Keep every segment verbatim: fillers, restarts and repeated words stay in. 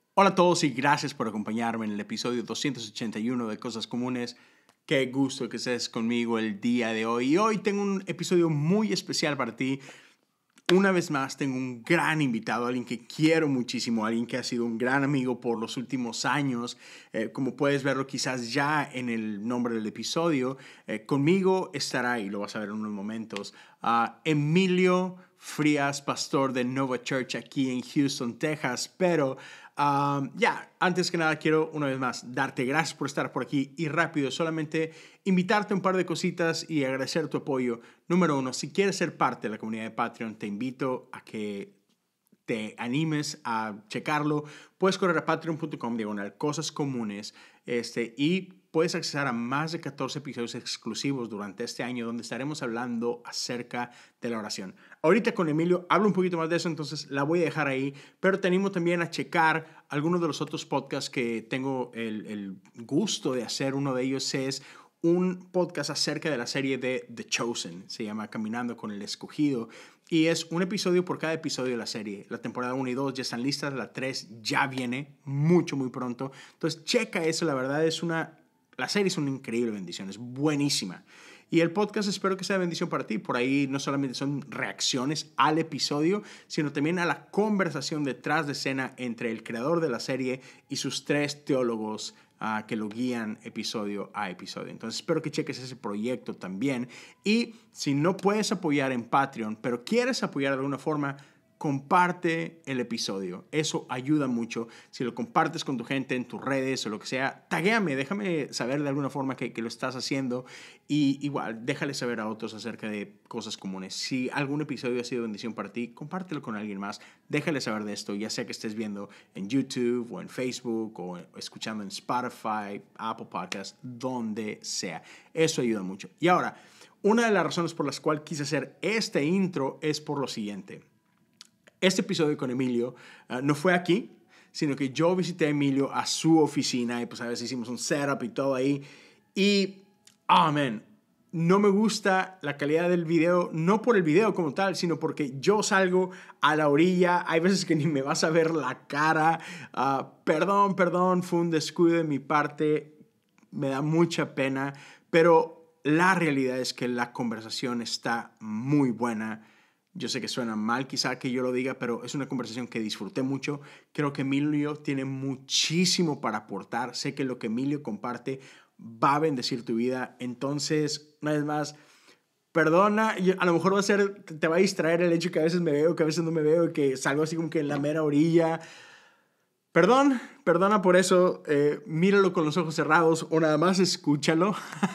Hola a todos y gracias por acompañarme en el episodio doscientos ochenta y uno de Cosas Comunes. Qué gusto que estés conmigo el día de hoy. Y hoy tengo un episodio muy especial para ti. Una vez más tengo un gran invitado, alguien que quiero muchísimo, alguien que ha sido un gran amigo por los últimos años. Eh, como puedes verlo quizás ya en el nombre del episodio, eh, conmigo estará, y lo vas a ver en unos momentos, uh, Emilio Frías, pastor de Nova Church aquí en Houston, Texas. Pero um, ya, yeah, antes que nada quiero una vez más darte gracias por estar por aquí y rápido, solamente invitarte a un par de cositas y agradecer tu apoyo. Número uno, si quieres ser parte de la comunidad de Patreon, te invito a que te animes a checarlo. Puedes correr a patreon punto com diagonal cosas comunes este, y puedes acceder a más de catorce episodios exclusivos durante este año donde estaremos hablando acerca de la oración. Ahorita con Emilio hablo un poquito más de eso, entonces la voy a dejar ahí, pero te animo también a checar algunos de los otros podcasts que tengo el, el gusto de hacer. Uno de ellos es un podcast acerca de la serie de The Chosen, se llama Caminando con el Escogido, y es un episodio por cada episodio de la serie. La temporada uno y dos ya están listas, la tres ya viene mucho, muy pronto. Entonces, checa eso, la verdad es una... La serie es una increíble bendición, es buenísima. Y el podcast espero que sea bendición para ti. Por ahí no solamente son reacciones al episodio, sino también a la conversación detrás de escena entre el creador de la serie y sus tres teólogos uh, que lo guían episodio a episodio. Entonces espero que cheques ese proyecto también. Y si no puedes apoyar en Patreon, pero quieres apoyar de alguna forma, comparte el episodio. Eso ayuda mucho. Si lo compartes con tu gente en tus redes o lo que sea, taguéame, déjame saber de alguna forma que, que lo estás haciendo. Y igual, déjale saber a otros acerca de Cosas Comunes. Si algún episodio ha sido bendición para ti, compártelo con alguien más. Déjale saber de esto, ya sea que estés viendo en YouTube o en Facebook o escuchando en Spotify, Apple Podcasts, donde sea. Eso ayuda mucho. Y ahora, una de las razones por las cuales quise hacer este intro es por lo siguiente. Este episodio con Emilio uh, no fue aquí, sino que yo visité a Emilio a su oficina y pues a veces hicimos un setup y todo ahí. Y, oh man, no me gusta la calidad del video, no por el video como tal, sino porque yo salgo a la orilla. Hay veces que ni me vas a ver la cara. Uh, perdón, perdón, fue un descuido de mi parte. Me da mucha pena, pero la realidad es que la conversación está muy buena. Yo sé que suena mal quizá que yo lo diga, pero es una conversación que disfruté mucho. Creo que Emilio tiene muchísimo para aportar. Sé que lo que Emilio comparte va a bendecir tu vida. Entonces, una vez más, perdona. Yo, a lo mejor va a ser, te va a distraer el hecho que a veces me veo, que a veces no me veo, y que salgo así como que en la mera orilla. Perdón, perdona por eso, eh, míralo con los ojos cerrados o nada más escúchalo.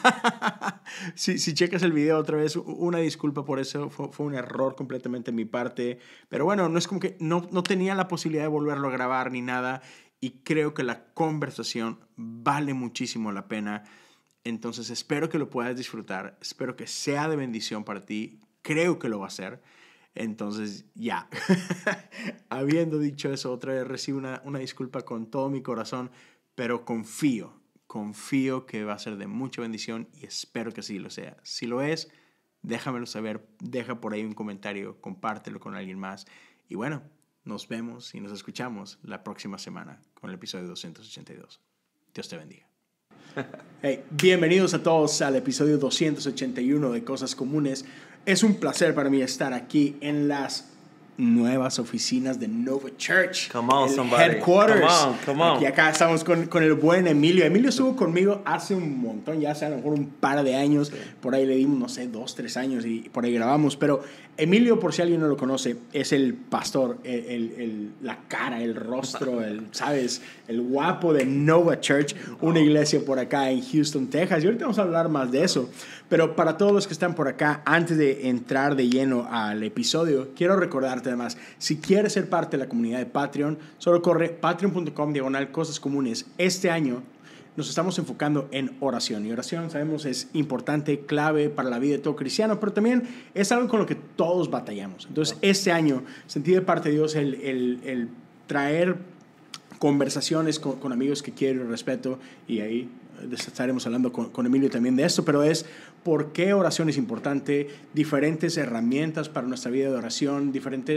si, si checas el video otra vez, una disculpa por eso, fue, fue un error completamente de mi parte. Pero bueno, no es como que no, no tenía la posibilidad de volverlo a grabar ni nada y creo que la conversación vale muchísimo la pena. Entonces espero que lo puedas disfrutar, espero que sea de bendición para ti, creo que lo va a ser. Entonces, ya, habiendo dicho eso, otra vez recibo una, una disculpa con todo mi corazón, pero confío, confío que va a ser de mucha bendición y espero que así lo sea. Si lo es, déjamelo saber, deja por ahí un comentario, compártelo con alguien más. Y bueno, nos vemos y nos escuchamos la próxima semana con el episodio doscientos ochenta y dos. Dios te bendiga. Hey, bienvenidos a todos al episodio doscientos ochenta y uno de Cosas Comunes. Es un placer para mí estar aquí en las nuevas oficinas de Nova Church. Come on, el somebody. Headquarters. Come on, come on. Y acá estamos con, con el buen Emilio. Emilio estuvo conmigo hace un montón, ya hace a lo mejor un par de años. Sí. Por ahí le dimos, no sé, dos, tres años y por ahí grabamos. Pero Emilio, por si alguien no lo conoce, es el pastor, el, el, el, la cara, el rostro, el, ¿sabes? El guapo de Nova Church, una iglesia por acá en Houston, Texas. Y ahorita vamos a hablar más de eso. Pero para todos los que están por acá, antes de entrar de lleno al episodio, quiero recordarte además, si quieres ser parte de la comunidad de Patreon, solo corre patreon punto com diagonal cosas comunes. Este año nos estamos enfocando en oración. Y oración, sabemos, es importante, clave para la vida de todo cristiano, pero también es algo con lo que todos batallamos. Entonces, este año sentí de parte de Dios el, el, el traer conversaciones con, con amigos que quiero y respeto, y ahí estaremos hablando con, con Emilio también de esto, pero es por qué oración es importante, diferentes herramientas para nuestra vida de oración, diferentes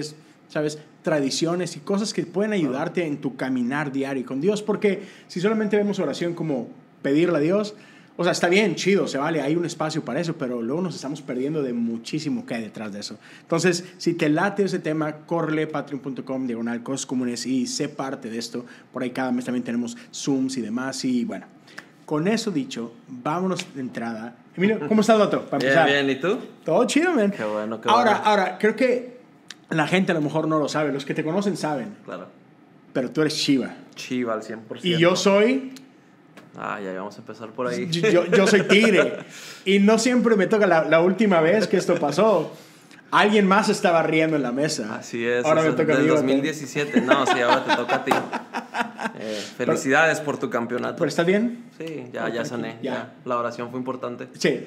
¿sabes? Tradiciones y cosas que pueden ayudarte en tu caminar diario con Dios. Porque si solamente vemos oración como pedirle a Dios, o sea, está bien, chido, se vale, hay un espacio para eso, pero luego nos estamos perdiendo de muchísimo que hay detrás de eso. Entonces, si te late ese tema, córrele patreon punto com, diagonal cosas comunes, y sé parte de esto. Por ahí cada mes también tenemos Zooms y demás. Y bueno, con eso dicho, vámonos de entrada. Emilio, ¿cómo estás, Loto? Para bien, empezar. bien, ¿y tú? Todo chido, man. Qué bueno, qué ahora, bueno. Ahora, creo que la gente a lo mejor no lo sabe, los que te conocen saben. Claro. Pero tú eres Chiva. Chiva al cien por ciento. Y yo soy... Ah, ya vamos a empezar por ahí. Yo, yo soy Tigre. Y no siempre me toca. La, la última vez que esto pasó, alguien más estaba riendo en la mesa. Así es. Ahora es me toca a del mí. dos mil diecisiete. No, sí, ahora te toca a ti. Eh, felicidades pero, por tu campeonato. ¿Pero estás bien? Sí, ya, ya sané. Ya. ya. La oración fue importante. Sí.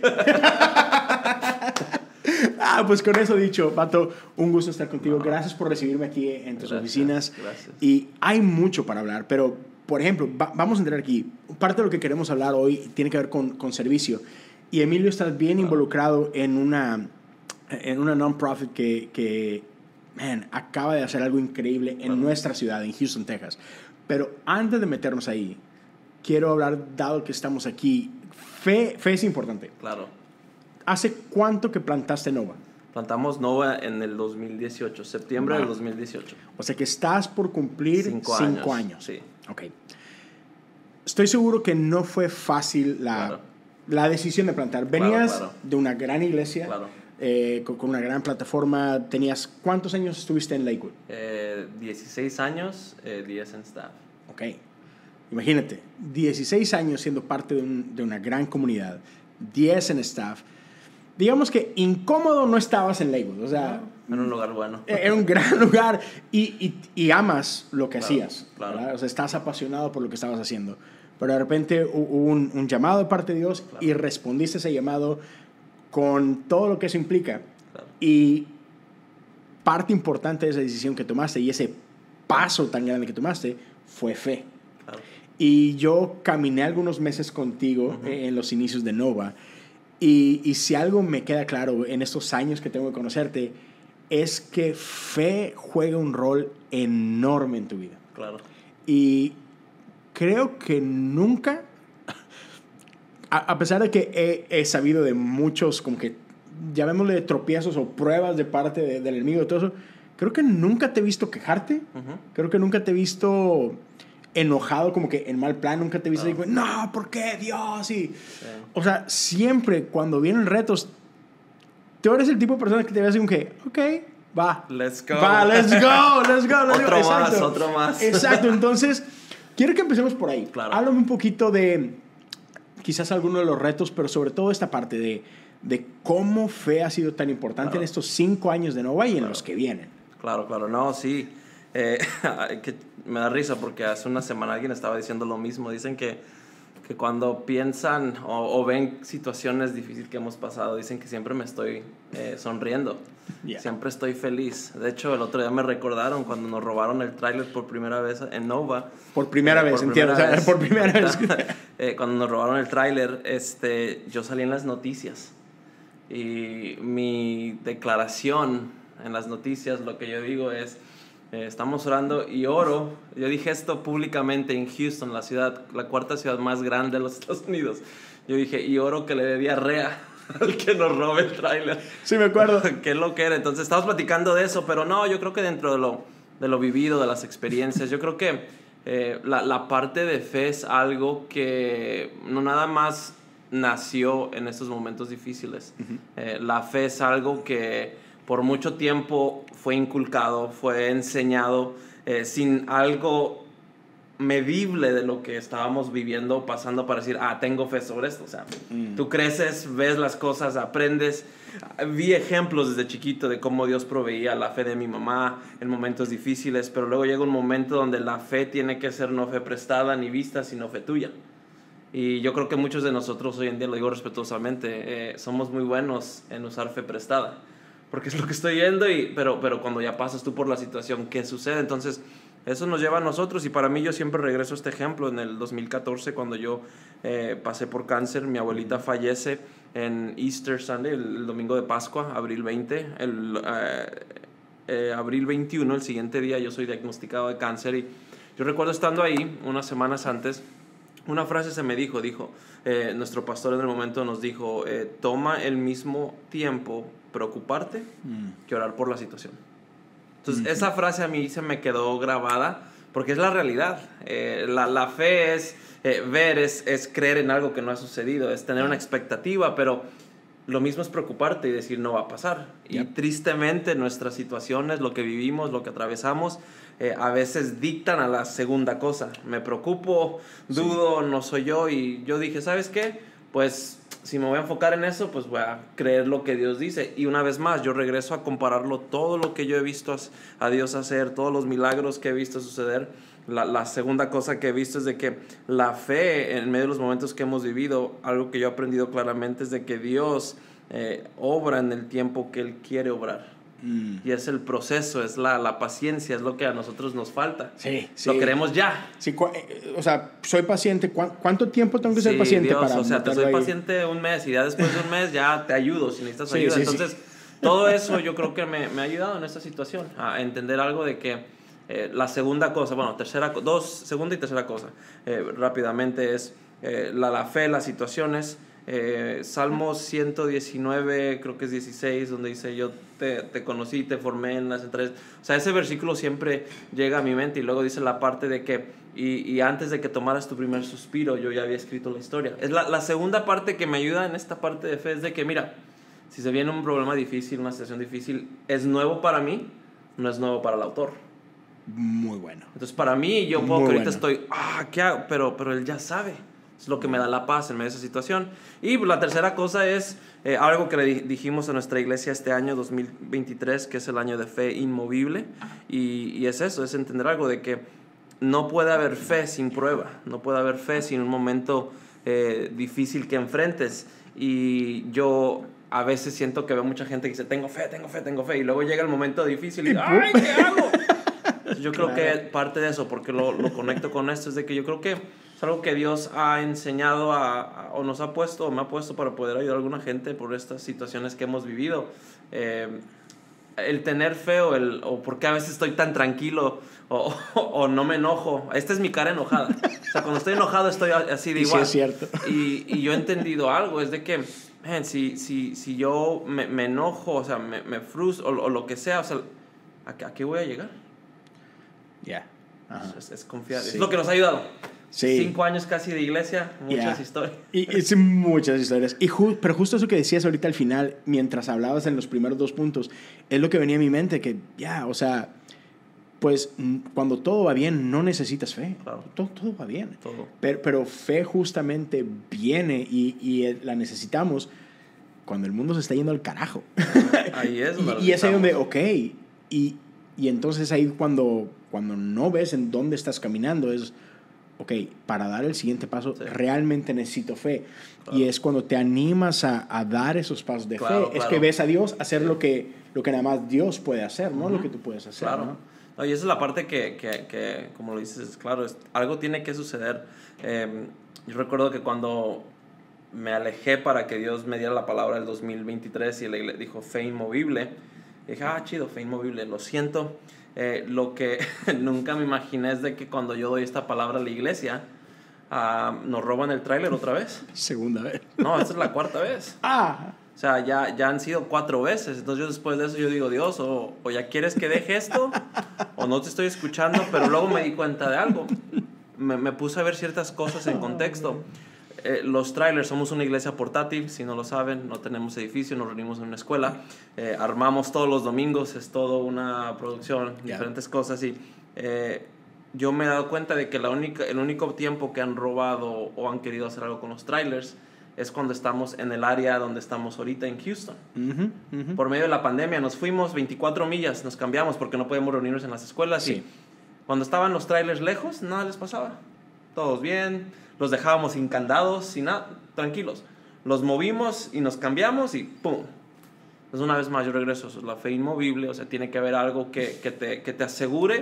Ah, pues con eso dicho, Vato, un gusto estar contigo. No. Gracias por recibirme aquí en tus gracias, oficinas. Gracias. Y hay mucho para hablar, pero, por ejemplo, va, vamos a entrar aquí. Parte de lo que queremos hablar hoy tiene que ver con, con servicio. Y Emilio, estás bien claro. involucrado en una, en una non-profit que, que man, acaba de hacer algo increíble en claro. nuestra ciudad, en Houston, Texas. Pero antes de meternos ahí, quiero hablar, dado que estamos aquí, fe, fe es importante. Claro. ¿Hace cuánto que plantaste Nova? Plantamos Nova en el dos mil dieciocho, septiembre wow. del dos mil dieciocho. O sea que estás por cumplir cinco, cinco años. años. Sí. Ok. Estoy seguro que no fue fácil la, claro. la decisión de plantar. Venías claro, claro. de una gran iglesia, claro. eh, con, con una gran plataforma. Tenías, ¿cuántos años estuviste en Lakewood? Eh, dieciséis años, eh, diez en staff. Ok. Imagínate, dieciséis años siendo parte de, un, de una gran comunidad, diez en staff. Digamos que incómodo no estabas en Lakewood, o sea... Era un lugar bueno. Era un gran lugar y, y, y amas lo que claro, hacías, claro. ¿verdad? O sea, estás apasionado por lo que estabas haciendo. Pero de repente hubo un, un llamado de parte de Dios claro. y respondiste a ese llamado con todo lo que eso implica. Claro. Y parte importante de esa decisión que tomaste y ese paso tan grande que tomaste fue fe. Claro. Y yo caminé algunos meses contigo uh-huh. en los inicios de Nova. Y, y si algo me queda claro en estos años que tengo que conocerte, es que fe juega un rol enorme en tu vida. Claro. Y creo que nunca, a, a pesar de que he, he sabido de muchos, como que llamémosle tropiezos o pruebas de parte de, del enemigo y todo eso, creo que nunca te he visto quejarte. Uh-huh. Creo que nunca te he visto... enojado, como que en mal plan, nunca te viste no, no ¿por qué Dios? Y, sí. O sea, siempre cuando vienen retos, tú eres el tipo de persona que te ve así como que, ok, va. Let's go. Va, let's go, let's go. Let's otro go. más, Exacto. otro más. Exacto, entonces, quiero que empecemos por ahí. Claro. Háblame un poquito de quizás alguno de los retos, pero sobre todo esta parte de, de cómo fe ha sido tan importante claro. en estos cinco años de Nova y claro. en los que vienen. Claro, claro, no, sí. Eh, que me da risa porque hace una semana alguien estaba diciendo lo mismo. Dicen que, que cuando piensan o, o ven situaciones difíciles que hemos pasado, dicen que siempre me estoy eh, sonriendo. Yeah. Siempre estoy feliz. De hecho, el otro día me recordaron cuando nos robaron el tráiler por primera vez en Nova. Por primera eh, vez, por entiendo. Primera vez, por primera vez. eh, cuando nos robaron el tráiler, este, yo salí en las noticias. Y mi declaración en las noticias, lo que yo digo es... Eh, estamos orando y oro. Yo dije esto públicamente en Houston, la ciudad, la cuarta ciudad más grande de los Estados Unidos. Yo dije, y oro que le dé diarrea al que nos robe el tráiler. Sí, me acuerdo. Qué lo que era. Entonces, estamos platicando de eso, pero no, yo creo que dentro de lo, de lo vivido, de las experiencias, yo creo que eh, la, la parte de fe es algo que no nada más nació en estos momentos difíciles. Uh-huh. Eh, la fe es algo que por mucho tiempo fue inculcado, fue enseñado eh, sin algo medible de lo que estábamos viviendo, pasando para decir, ah, tengo fe sobre esto. O sea, mm. tú creces, ves las cosas, aprendes. Vi ejemplos desde chiquito de cómo Dios proveía la fe de mi mamá en momentos difíciles, pero luego llega un momento donde la fe tiene que ser no fe prestada ni vista, sino fe tuya. Y yo creo que muchos de nosotros hoy en día, lo digo respetuosamente, eh, somos muy buenos en usar fe prestada. Porque es lo que estoy yendo, y, pero, pero cuando ya pasas tú por la situación, ¿qué sucede? Entonces, eso nos lleva a nosotros. Y para mí, yo siempre regreso a este ejemplo. En el dos mil catorce, cuando yo eh, pasé por cáncer, mi abuelita fallece en Easter Sunday, el, el domingo de Pascua, abril veinte. El, eh, eh, abril veintiuno, el siguiente día yo soy diagnosticado de cáncer y yo recuerdo estando ahí unas semanas antes, una frase se me dijo, dijo, eh, nuestro pastor en el momento nos dijo, eh, toma el mismo tiempo preocuparte mm. que orar por la situación. Entonces, mm-hmm. esa frase a mí se me quedó grabada porque es la realidad. Eh, la, la fe es eh, ver, es, es creer en algo que no ha sucedido, es tener una expectativa, pero lo mismo es preocuparte y decir no va a pasar. Yep. Y tristemente nuestras situaciones, lo que vivimos, lo que atravesamos, eh, a veces dictan a la segunda cosa. Me preocupo, dudo, sí. no soy yo. Y yo dije, ¿sabes qué? Pues si me voy a enfocar en eso, pues voy a creer lo que Dios dice. Y una vez más, yo regreso a compararlo todo lo que yo he visto a Dios hacer, todos los milagros que he visto suceder. La, la segunda cosa que he visto es de que la fe en medio de los momentos que hemos vivido, algo que yo he aprendido claramente es de que Dios eh, obra en el tiempo que Él quiere obrar. Mm. Y es el proceso, es la, la paciencia, es lo que a nosotros nos falta. Sí, sí. Lo queremos ya. Sí, cu- o sea, soy paciente. ¿Cu- ¿Cuánto tiempo tengo que ser sí, paciente Dios, para o sea, te soy ahí? paciente un mes y ya después de un mes ya te ayudo si necesitas sí, ayuda. Sí, Entonces, sí. todo eso yo creo que me, me ha ayudado en esta situación a entender algo de que Eh, la segunda cosa, bueno, tercera, dos, segunda y tercera cosa, eh, rápidamente es eh, la, la fe, las situaciones. Eh, Salmos ciento diecinueve, creo que es dieciséis, donde dice, yo te, te conocí, te formé en las entrañas. O sea, ese versículo siempre llega a mi mente y luego dice la parte de que, y, y antes de que tomaras tu primer suspiro, yo ya había escrito la historia. Es la, la segunda parte que me ayuda en esta parte de fe, es de que, mira, si se viene un problema difícil, una situación difícil, es nuevo para mí, no es nuevo para el autor. Muy bueno. Entonces, para mí, yo puedo Muy que ahorita bueno. estoy, ah, ¿qué hago? Pero, pero él ya sabe. Es lo que me da la paz en medio de esa situación. Y la tercera cosa es eh, algo que le dijimos a nuestra iglesia este año, dos mil veintitrés, que es el año de fe inmovible. Y, y es eso, es entender algo de que no puede haber fe sin prueba. No puede haber fe sin un momento eh, difícil que enfrentes. Y yo a veces siento que veo mucha gente que dice, tengo fe, tengo fe, tengo fe. Y luego llega el momento difícil y, ¡ay, qué hago! Yo creo claro. que parte de eso, porque lo, lo conecto con esto, es de que yo creo que es algo que Dios ha enseñado a, a, o nos ha puesto, o me ha puesto para poder ayudar a alguna gente por estas situaciones que hemos vivido. Eh, el tener fe o, el, o por qué a veces estoy tan tranquilo o, o, o no me enojo. Esta es mi cara enojada. O sea, cuando estoy enojado estoy así de y igual. Sí, es cierto. Y, y yo he entendido algo, es de que, man, si, si, si yo me, me enojo, o sea, me, me frustro o, o lo que sea, o sea, ¿a, a qué voy a llegar? Ya. Yeah. Es, es confiar. Sí. Es lo que nos ha ayudado. Sí. Cinco años casi de iglesia, muchas yeah. historias. Y, y sí, muchas historias. Y ju- pero justo eso que decías ahorita al final, mientras hablabas en los primeros dos puntos, es lo que venía a mi mente, que ya, yeah, o sea, pues cuando todo va bien, no necesitas fe. Claro. Todo, todo va bien. Todo. Pero, pero fe justamente viene y, y la necesitamos cuando el mundo se está yendo al carajo. Ahí es. y, y es ahí donde, ok, y, y entonces ahí cuando... Cuando no ves en dónde estás caminando, es, ok, para dar el siguiente paso, sí. realmente necesito fe. Claro. Y es cuando te animas a, a dar esos pasos de claro, fe, claro. es que ves a Dios hacer sí. lo, que, lo que nada más Dios puede hacer, no uh-huh. lo que tú puedes hacer. Claro. ¿no? No, y esa es la parte que, que, que como lo dices, claro, es, algo tiene que suceder. Eh, yo recuerdo que cuando me alejé para que Dios me diera la palabra del dos mil veintitrés y le dijo fe inmovible, dije, ah, chido, fe inmovible, lo siento. Eh, lo que nunca me imaginé es de que cuando yo doy esta palabra a la iglesia, uh, nos roban el tráiler otra vez. Segunda vez. No, esta es la cuarta vez. Ah. O sea, ya, ya han sido cuatro veces. Entonces yo después de eso yo digo, Dios, o, o ya quieres que deje esto, o no te estoy escuchando, pero luego me di cuenta de algo. Me, me puse a ver ciertas cosas en contexto. Eh, los trailers, somos una iglesia portátil, si no lo saben, no tenemos edificio, nos reunimos en una escuela, eh, armamos todos los domingos, es todo una producción, yeah. diferentes cosas, y eh, yo me he dado cuenta de que la única, el único tiempo que han robado o han querido hacer algo con los trailers es cuando estamos en el área donde estamos ahorita en Houston. Uh-huh, uh-huh. Por medio de la pandemia nos fuimos veinticuatro millas, nos cambiamos porque no podemos reunirnos en las escuelas, sí. y cuando estaban los trailers lejos, nada les pasaba, todos bien. Los dejábamos sin candados, sin nada, tranquilos. Los movimos y nos cambiamos y ¡pum! Entonces, una vez más, yo regreso. Eso es la fe inmovible. O sea, tiene que haber algo que, que, te, que te asegure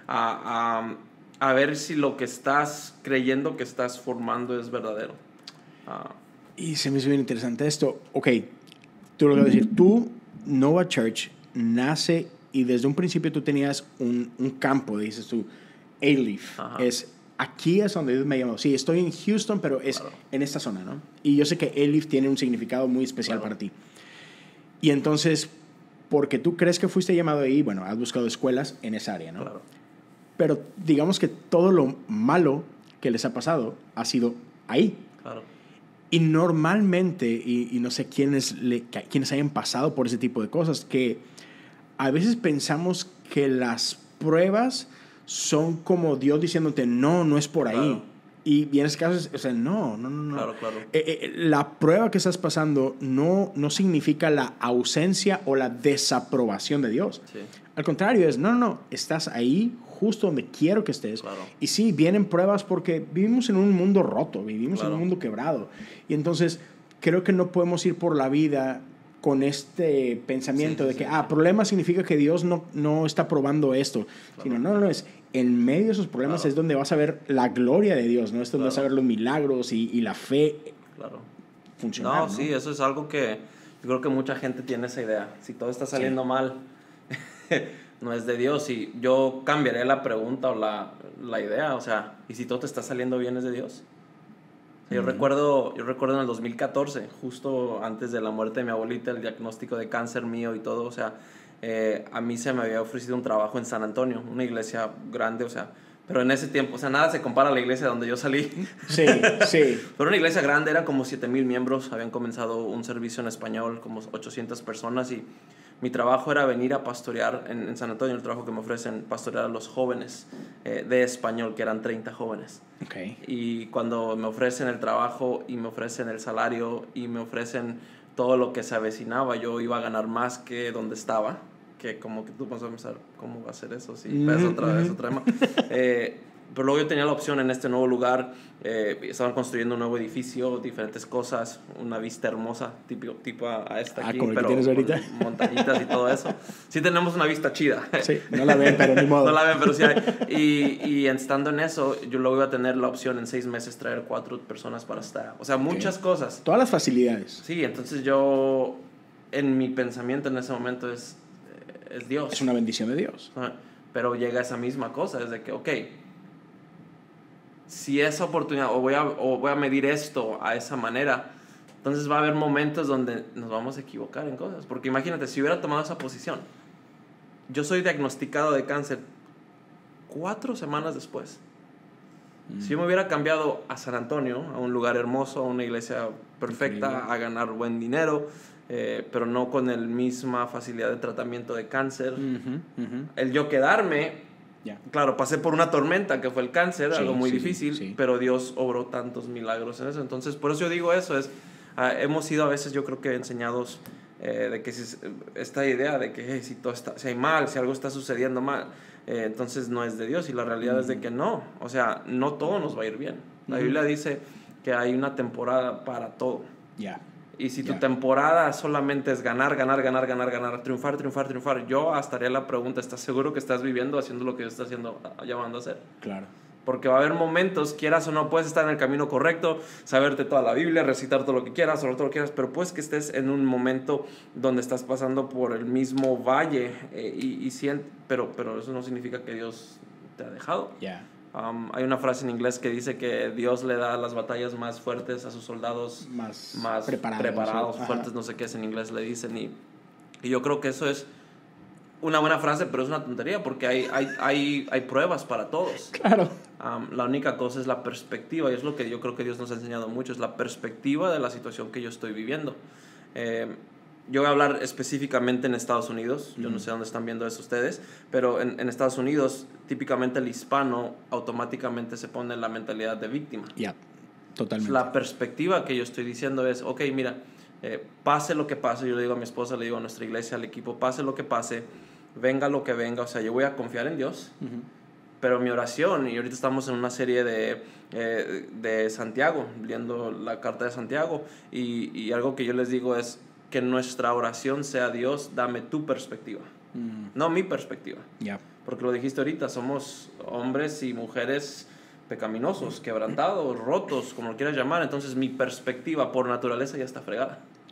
a, a, a ver si lo que estás creyendo que estás formando es verdadero. Uh, y se me hizo bien interesante esto. Ok, tú lo que vas a decir. Tú, Nova Church, nace y desde un principio tú tenías un, un campo, dices tú, Alief, es aquí es donde Dios me llamó. Sí, estoy en Houston, pero es claro. en esta zona, ¿no? Y yo sé que Alief tiene un significado muy especial claro. para ti. Y entonces, porque tú crees que fuiste llamado ahí, bueno, has buscado escuelas en esa área, ¿no? Claro. Pero digamos que todo lo malo que les ha pasado ha sido ahí. Claro. Y normalmente, y, y no sé quiénes, le, quiénes hayan pasado por ese tipo de cosas, que a veces pensamos que las pruebas son como Dios diciéndote, no, no es por ahí. Claro. Y, y en ese caso, o sea, no, no, no. Claro, claro. Eh, eh, la prueba que estás pasando no, no significa la ausencia o la desaprobación de Dios. Sí. Al contrario, es, no, no, no, estás ahí justo donde quiero que estés. Claro. Y sí, vienen pruebas porque vivimos en un mundo roto, vivimos claro. en un mundo quebrado. Y entonces, creo que no podemos ir por la vida con este pensamiento sí, de que, sí, ah, sí. problema significa que Dios no, no está probando esto. Claro. Sino, no, no, no, es en medio de esos problemas claro. es donde vas a ver la gloria de Dios, ¿no? Es donde claro. vas a ver los milagros y, y la fe claro. funcionar, no, ¿no? Sí, eso es algo que yo creo que mucha gente tiene esa idea. Si todo está saliendo sí. mal, no es de Dios. Y yo cambiaré la pregunta o la, la idea, o sea, ¿y si todo te está saliendo bien es de Dios? Yo, uh-huh. recuerdo, yo recuerdo en el dos mil catorce, justo antes de la muerte de mi abuelita, el diagnóstico de cáncer mío y todo, o sea, eh, a mí se me había ofrecido un trabajo en San Antonio, una iglesia grande, o sea, pero en ese tiempo, o sea, nada se compara a la iglesia donde yo salí. Sí, sí. Pero una iglesia grande, eran como siete mil miembros, habían comenzado un servicio en español, como ochocientas personas, y mi trabajo era venir a pastorear en, en San Antonio, el trabajo que me ofrecen, pastorear a los jóvenes eh, de español, que eran treinta jóvenes. Okay. Y cuando me ofrecen el trabajo y me ofrecen el salario y me ofrecen todo lo que se avecinaba, yo iba a ganar más que donde estaba, que como que tú vas a pensar, ¿cómo va a ser eso? Sí, mm-hmm. es otra vez, otra tema. eh, Pero luego yo tenía la opción en este nuevo lugar, eh, estaban construyendo un nuevo edificio, diferentes cosas, una vista hermosa, tipo, tipo a, a esta ah, aquí, como pero tienes ahorita. Montañitas y todo eso. Sí tenemos una vista chida. Sí, no la ven, pero ni modo. No la ven, pero sí hay. Y, y estando en eso, yo luego iba a tener la opción en seis meses traer cuatro personas para estar. O sea, muchas okay. cosas. Todas las facilidades. Sí, entonces yo, en mi pensamiento en ese momento es, es Dios. Es una bendición de Dios. Pero llega esa misma cosa, es de que, ok, si esa oportunidad, o voy, a, o voy a medir esto a esa manera, entonces va a haber momentos donde nos vamos a equivocar en cosas. Porque imagínate, si hubiera tomado esa posición, yo soy diagnosticado de cáncer cuatro semanas después. Mm. Si yo me hubiera cambiado a San Antonio, a un lugar hermoso, a una iglesia perfecta, increíble, a ganar buen dinero, eh, pero no con la misma facilidad de tratamiento de cáncer, uh-huh, uh-huh. el yo quedarme... Yeah. Claro, pasé por una tormenta que fue el cáncer, sí, algo muy sí, difícil, sí. pero Dios obró tantos milagros en eso. Entonces, por eso yo digo eso, es, uh, hemos sido a veces, yo creo que enseñados eh, de que si, esta idea de que hey, si, todo está, si hay mal, si algo está sucediendo mal, eh, entonces no es de Dios. Y la realidad mm. es de que no, o sea, no todo nos va a ir bien. La mm. Biblia dice que hay una temporada para todo. Ya. Yeah. Y si tu yeah. temporada solamente es ganar, ganar, ganar, ganar, ganar, triunfar, triunfar, triunfar, yo hasta haría la pregunta, ¿estás seguro que estás viviendo haciendo lo que Dios está haciendo, llamando a hacer? Claro. Porque va a haber momentos, quieras o no, puedes estar en el camino correcto, saberte toda la Biblia, recitar todo lo que quieras, hablar todo lo que quieras, pero puedes que estés en un momento donde estás pasando por el mismo valle, eh, y, y siente, pero, pero eso no significa que Dios te ha dejado. Ya. Yeah. Um, hay una frase en inglés que dice que Dios le da las batallas más fuertes a sus soldados más, más preparados, preparados ¿sí? fuertes, no sé qué es en inglés le dicen, y, y yo creo que eso es una buena frase, pero es una tontería porque hay, hay, hay, hay pruebas para todos. Claro. Um, la única cosa es la perspectiva, y es lo que yo creo que Dios nos ha enseñado mucho, es la perspectiva de la situación que yo estoy viviendo. Eh, Yo voy a hablar específicamente en Estados Unidos. Yo mm. no sé dónde están viendo eso ustedes, pero en, en Estados Unidos, típicamente el hispano automáticamente se pone en la mentalidad de víctima. Ya, yeah, totalmente. La perspectiva que yo estoy diciendo es, ok, mira, eh, pase lo que pase, yo le digo a mi esposa, le digo a nuestra iglesia, al equipo, pase lo que pase, venga lo que venga, o sea, yo voy a confiar en Dios. Uh-huh. Pero mi oración, y ahorita estamos en una serie de, eh, de Santiago, leyendo la carta de Santiago, y, y algo que yo les digo es, que nuestra oración sea Dios, dame tu perspectiva, mm. no mi perspectiva. Yeah. Porque lo dijiste ahorita, somos hombres y mujeres pecaminosos, quebrantados, rotos, como lo quieras llamar. Entonces mi perspectiva por naturaleza ya está fregada.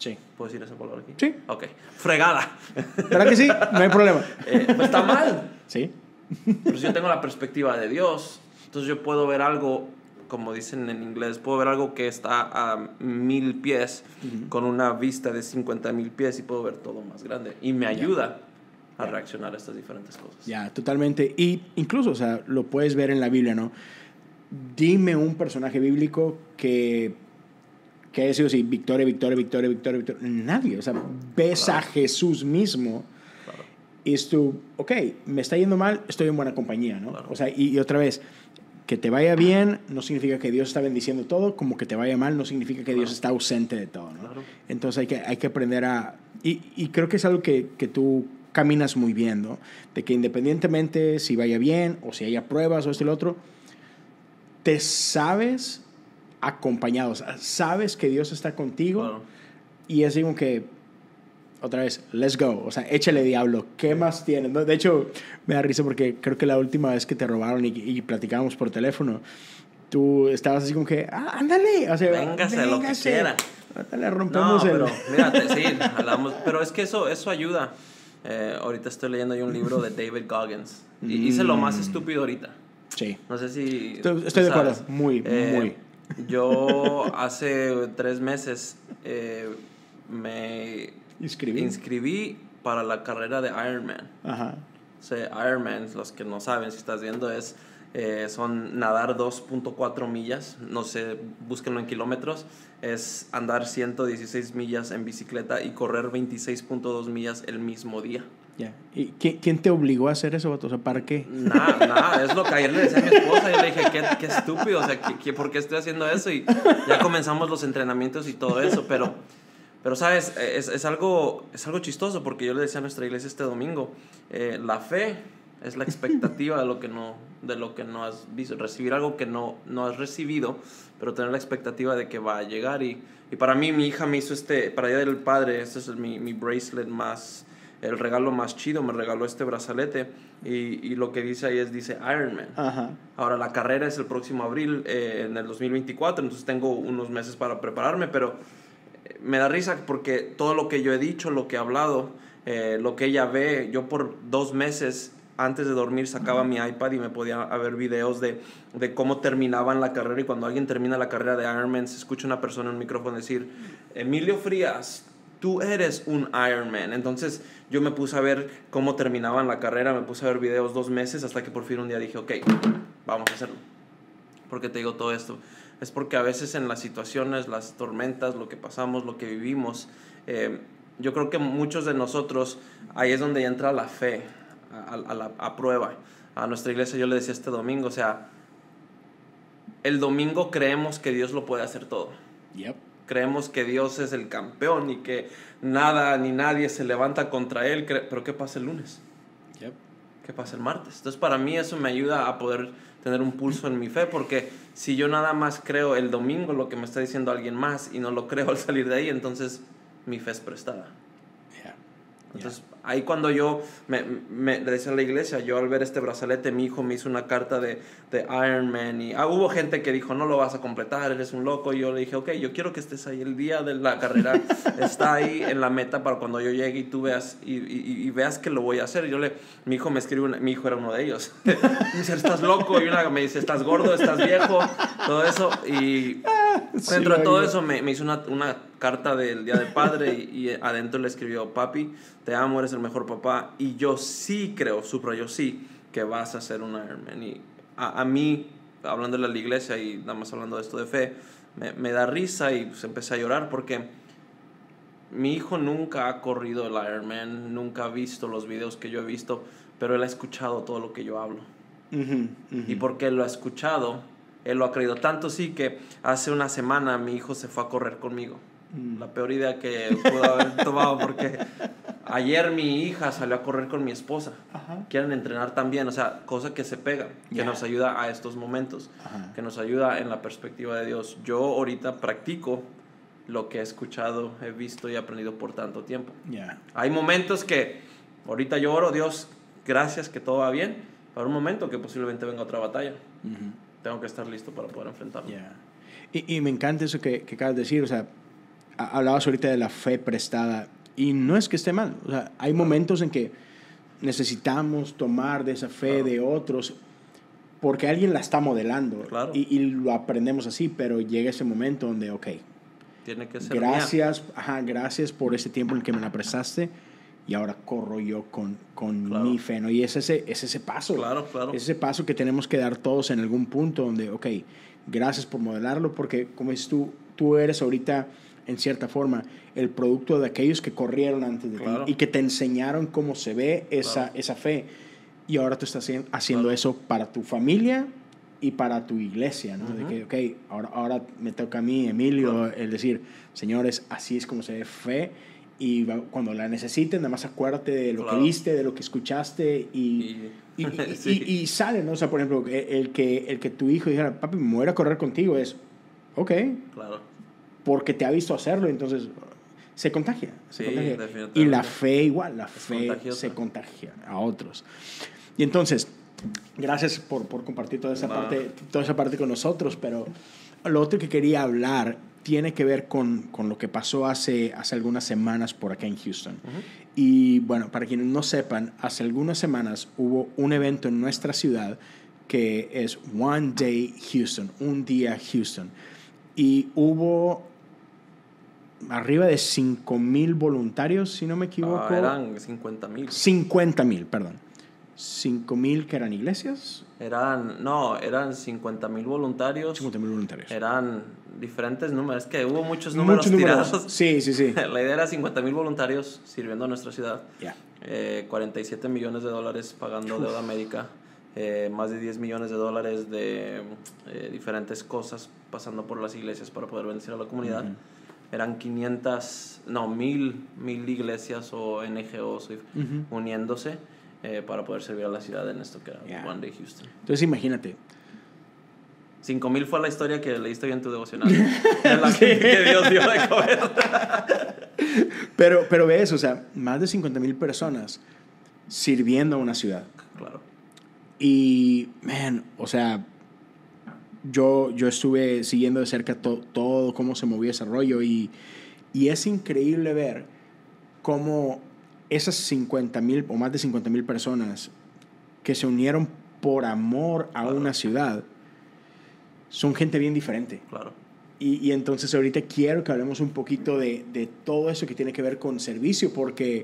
Sí. ¿Puedo decir esa palabra aquí? Sí. Ok. Fregada. ¿Verdad que sí? No hay problema. eh, pues está mal. Sí. Pero si yo tengo la perspectiva de Dios, entonces yo puedo ver algo, como dicen en inglés, puedo ver algo que está a mil pies, uh-huh. con una vista de cincuenta mil pies y puedo ver todo más grande. Y me ayuda yeah. a yeah. reaccionar a estas diferentes cosas. Ya, yeah, totalmente. Y incluso, o sea, lo puedes ver en la Biblia, ¿no? Dime un personaje bíblico que, que haya sido así, victoria, victoria, victoria, victoria, victoria. Nadie. O sea, ves claro. a Jesús mismo claro. y es tú, ok, me está yendo mal, estoy en buena compañía, ¿no? Claro. O sea, y, y otra vez, que te vaya bien no significa que Dios está bendiciendo todo, como que te vaya mal no significa que claro. Dios está ausente de todo, ¿no? Claro. Entonces hay que, hay que aprender a... Y, y creo que es algo que, que tú caminas muy bien, ¿no? De que independientemente si vaya bien o si haya pruebas o esto y lo otro, te sabes acompañado, o sea, sabes que Dios está contigo claro. y es como que, otra vez, let's go, o sea, échale diablo, ¿qué más tienes? ¿No? De hecho, me da risa porque creo que la última vez que te robaron y, y platicábamos por teléfono, tú estabas así como que, ah, ándale, o sea, véngase, véngase. Lo que quiera. Le rompemos no, el... pero, mírate, sí, hablamos, pero es que eso, eso ayuda. Eh, ahorita estoy leyendo yo un libro de David Goggins y mm. hice lo más estúpido ahorita. Sí. No sé si... Estoy, estoy de acuerdo. Muy, eh, muy. Yo hace tres meses eh, me ¿Inscribí? inscribí para la carrera de Ironman. Ajá. O sea, Ironman, los que no saben, si estás viendo, es eh, son nadar dos punto cuatro millas. No sé, búsquenlo en kilómetros. Es andar ciento dieciséis millas en bicicleta y correr veintiséis punto dos millas el mismo día. Yeah. ¿Y quién, quién te obligó a hacer eso, vato? O sea, ¿para qué? Nada, nada, es lo que ayer le decía a mi esposa. Yo le dije, qué, qué estúpido, o sea, ¿qué, qué, ¿por qué estoy haciendo eso? Y ya comenzamos los entrenamientos y todo eso, pero, pero ¿sabes? Es, es, algo, es algo chistoso porque yo le decía a nuestra iglesia este domingo, eh, la fe es la expectativa de lo que no, de lo que no has visto, recibir algo que no, no has recibido, pero tener la expectativa de que va a llegar. Y, y para mí, mi hija me hizo este, para Día del Padre, este es mi, mi bracelet más... el regalo más chido, me regaló este brazalete y, y lo que dice ahí es, dice Ironman. Ajá. Ahora la carrera es el próximo abril, eh, en el dos mil veinticuatro, entonces tengo unos meses para prepararme, pero me da risa porque todo lo que yo he dicho, lo que he hablado, eh, lo que ella ve, yo por dos meses antes de dormir sacaba uh-huh. mi iPad y me podía ver videos de, de cómo terminaban la carrera, y cuando alguien termina la carrera de Ironman se escucha una persona en un micrófono decir, Emilio Frías, tú eres un Ironman. Entonces yo me puse a ver cómo terminaban la carrera, me puse a ver videos dos meses hasta que por fin un día dije, ok, vamos a hacerlo. ¿Por qué te digo todo esto? Es porque a veces en las situaciones, las tormentas, lo que pasamos, lo que vivimos, eh, yo creo que muchos de nosotros, ahí es donde entra la fe, a, a, la, a prueba. A nuestra iglesia yo le decía este domingo, o sea, el domingo creemos que Dios lo puede hacer todo. Yep. Creemos que Dios es el campeón y que nada ni nadie se levanta contra Él. Pero ¿qué pasa el lunes? Yep. ¿Qué pasa el martes? Entonces para mí eso me ayuda a poder tener un pulso en mi fe, porque si yo nada más creo el domingo lo que me está diciendo alguien más y no lo creo al salir de ahí, entonces mi fe es prestada. Yeah. Entonces Yeah. ahí cuando yo me, me le decía a la iglesia, yo al ver este brazalete, mi hijo me hizo una carta de, de Ironman y ah, hubo gente que dijo, no lo vas a completar, eres un loco. Y yo le dije, ok, yo quiero que estés ahí el día de la carrera, está ahí en la meta para cuando yo llegue y tú veas y, y, y veas que lo voy a hacer. Y yo le, mi hijo me escribe, una, mi hijo era uno de ellos, me dice, estás loco, y una me dice, estás gordo, estás viejo, todo eso. Y sí, dentro de todo eso me, me hizo una, una carta del Día del Padre y, y adentro le escribió, papi, te amo, eres el mejor papá, y yo sí creo, subrayo sí, que vas a ser un Ironman. Y a, a mí, hablando de la iglesia y nada más hablando de esto de fe, me, me da risa y pues empecé a llorar porque mi hijo nunca ha corrido el Ironman, nunca ha visto los videos que yo he visto, pero él ha escuchado todo lo que yo hablo. Uh-huh, uh-huh. Y porque él lo ha escuchado, él lo ha creído. Tanto sí que hace una semana mi hijo se fue a correr conmigo. Uh-huh. La peor idea que pudo haber tomado, porque ayer mi hija salió a correr con mi esposa. Uh-huh. Quieren entrenar también, o sea, cosa que se pega, que yeah. nos ayuda a estos momentos, uh-huh. que nos ayuda en la perspectiva de Dios. Yo ahorita practico lo que he escuchado, he visto y aprendido por tanto tiempo. Yeah. Hay momentos que ahorita yo oro, Dios, gracias que todo va bien, para un momento que posiblemente venga otra batalla. Uh-huh. Tengo que estar listo para poder enfrentarlo. Yeah. Y, y me encanta eso que, que acabas de decir, o sea, hablabas ahorita de la fe prestada y no es que esté mal. O sea, hay momentos en que necesitamos tomar de esa fe claro. de otros porque alguien la está modelando claro. y, y lo aprendemos así, pero llega ese momento donde, ok, tiene que ser gracias, ajá, gracias por ese tiempo en el que me la prestaste y ahora corro yo con, con claro. mi fe, ¿no? Y es ese, es ese paso, claro, claro. es ese paso que tenemos que dar todos en algún punto donde, ok, gracias por modelarlo porque como dices tú, tú eres ahorita en cierta forma el producto de aquellos que corrieron antes de claro. ti y que te enseñaron cómo se ve esa, claro. esa fe y ahora tú estás haciendo claro. eso para tu familia y para tu iglesia, ¿no? Uh-huh. De que, ok, ahora, ahora me toca a mí, Emilio, claro. el decir, señores, así es como se ve fe y cuando la necesiten, nada más acuérdate de lo claro. que viste, de lo que escuchaste y, y, y, y, sí. y, y sale, ¿no? O sea, por ejemplo, el que, el que tu hijo dijera, papi, me voy a correr contigo, es, ok, claro. porque te ha visto hacerlo, entonces se contagia. Se sí, contagia. Definitivamente. Y la fe igual, la es fe contagiosa. Se contagia a otros. Y entonces, gracias por, por compartir toda esa, no. parte, toda esa parte con nosotros, pero lo otro que quería hablar tiene que ver con, con lo que pasó hace, hace algunas semanas por acá en Houston. Uh-huh. Y bueno, para quienes no sepan, hace algunas semanas hubo un evento en nuestra ciudad que es One Day Houston, un día Houston. Y hubo arriba de cinco mil voluntarios, si no me equivoco. Uh, eran cincuenta mil. cincuenta mil, perdón. cinco mil que eran iglesias. Eran, no, eran cincuenta mil voluntarios. cincuenta mil voluntarios. Eran diferentes números, es que hubo muchos números muchos tirados. Números. Sí, sí, sí. La idea era cincuenta mil voluntarios sirviendo a nuestra ciudad. Yeah. Eh, cuarenta y siete millones de dólares pagando Uf. deuda médica. Eh, más de diez millones de dólares de eh, diferentes cosas pasando por las iglesias para poder bendecir a la comunidad. Uh-huh. Eran quinientas, no, mil, mil iglesias o N G Os uh-huh. uniéndose eh, para poder servir a la ciudad en esto que era yeah. One Day Houston. Entonces imagínate. Cinco mil fue la historia que leíste bien tu devocional. De la que, que Dios dio de comer. pero, pero ves, o sea, más de cincuenta mil personas sirviendo a una ciudad. Claro. Y, man, o sea, yo, yo estuve siguiendo de cerca to, todo cómo se movía ese rollo y, y es increíble ver cómo esas cincuenta mil o más de cincuenta mil personas que se unieron por amor a claro. una ciudad son gente bien diferente. Claro. Y, y entonces ahorita quiero que hablemos un poquito de, de todo eso que tiene que ver con servicio, porque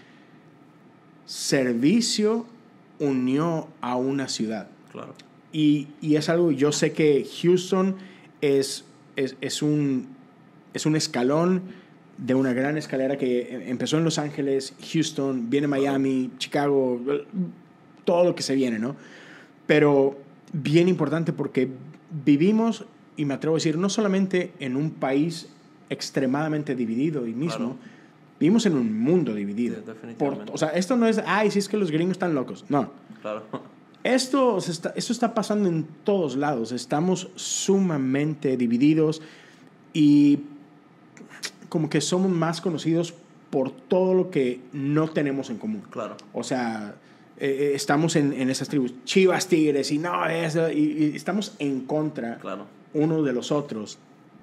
servicio unió a una ciudad. Claro. Y, y es algo, yo sé que Houston es, es, es, un, es un escalón de una gran escalera que empezó en Los Ángeles, Houston, viene Miami, claro. Chicago, todo lo que se viene, ¿no? Pero bien importante porque vivimos, y me atrevo a decir, no solamente en un país extremadamente dividido y mismo, claro. vivimos en un mundo dividido. Sí, definitivamente. Por, o sea, esto no es, ay, si es que los gringos están locos. No. Claro. Esto está, esto está pasando en todos lados. Estamos sumamente divididos y como que somos más conocidos por todo lo que no tenemos en común. Claro. O sea, eh, estamos en, en esas tribus, Chivas, Tigres, y no, es, y, y estamos en contra claro. unos de los otros.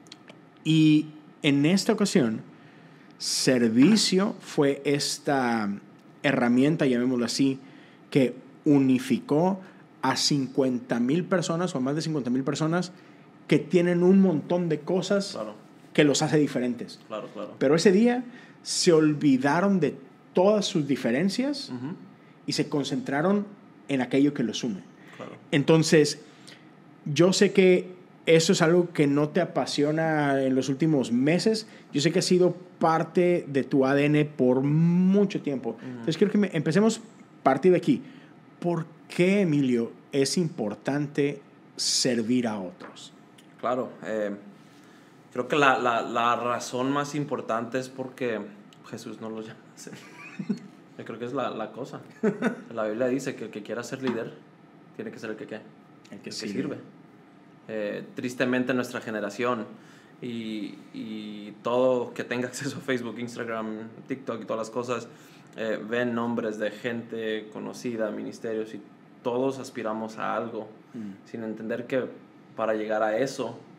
Y en esta ocasión, servicio fue esta herramienta, llamémoslo así, que unificó a cincuenta mil personas o más de cincuenta mil personas que tienen un montón de cosas claro. que los hace diferentes. Claro, claro. Pero ese día se olvidaron de todas sus diferencias uh-huh. y se concentraron en aquello que los une. Claro. Entonces, yo sé que eso es algo que no te apasiona en los últimos meses. Yo sé que ha sido parte de tu A D N por mucho tiempo. Uh-huh. Entonces, quiero que me, empecemos a partir de aquí. ¿Por qué, Emilio, es importante servir a otros? Claro. Eh, creo que la, la, la razón más importante es porque Jesús no lo llama así. Yo creo que es la, la cosa. La Biblia dice que el que quiera ser líder tiene que ser el que, ¿qué? El que, el que sirve. sirve. Eh, tristemente nuestra generación y, y todo que tenga acceso a Facebook, Instagram, TikTok y todas las cosas, eh, ven nombres de gente conocida, ministerios, y todos aspiramos a algo mm. sin entender que para llegar a eso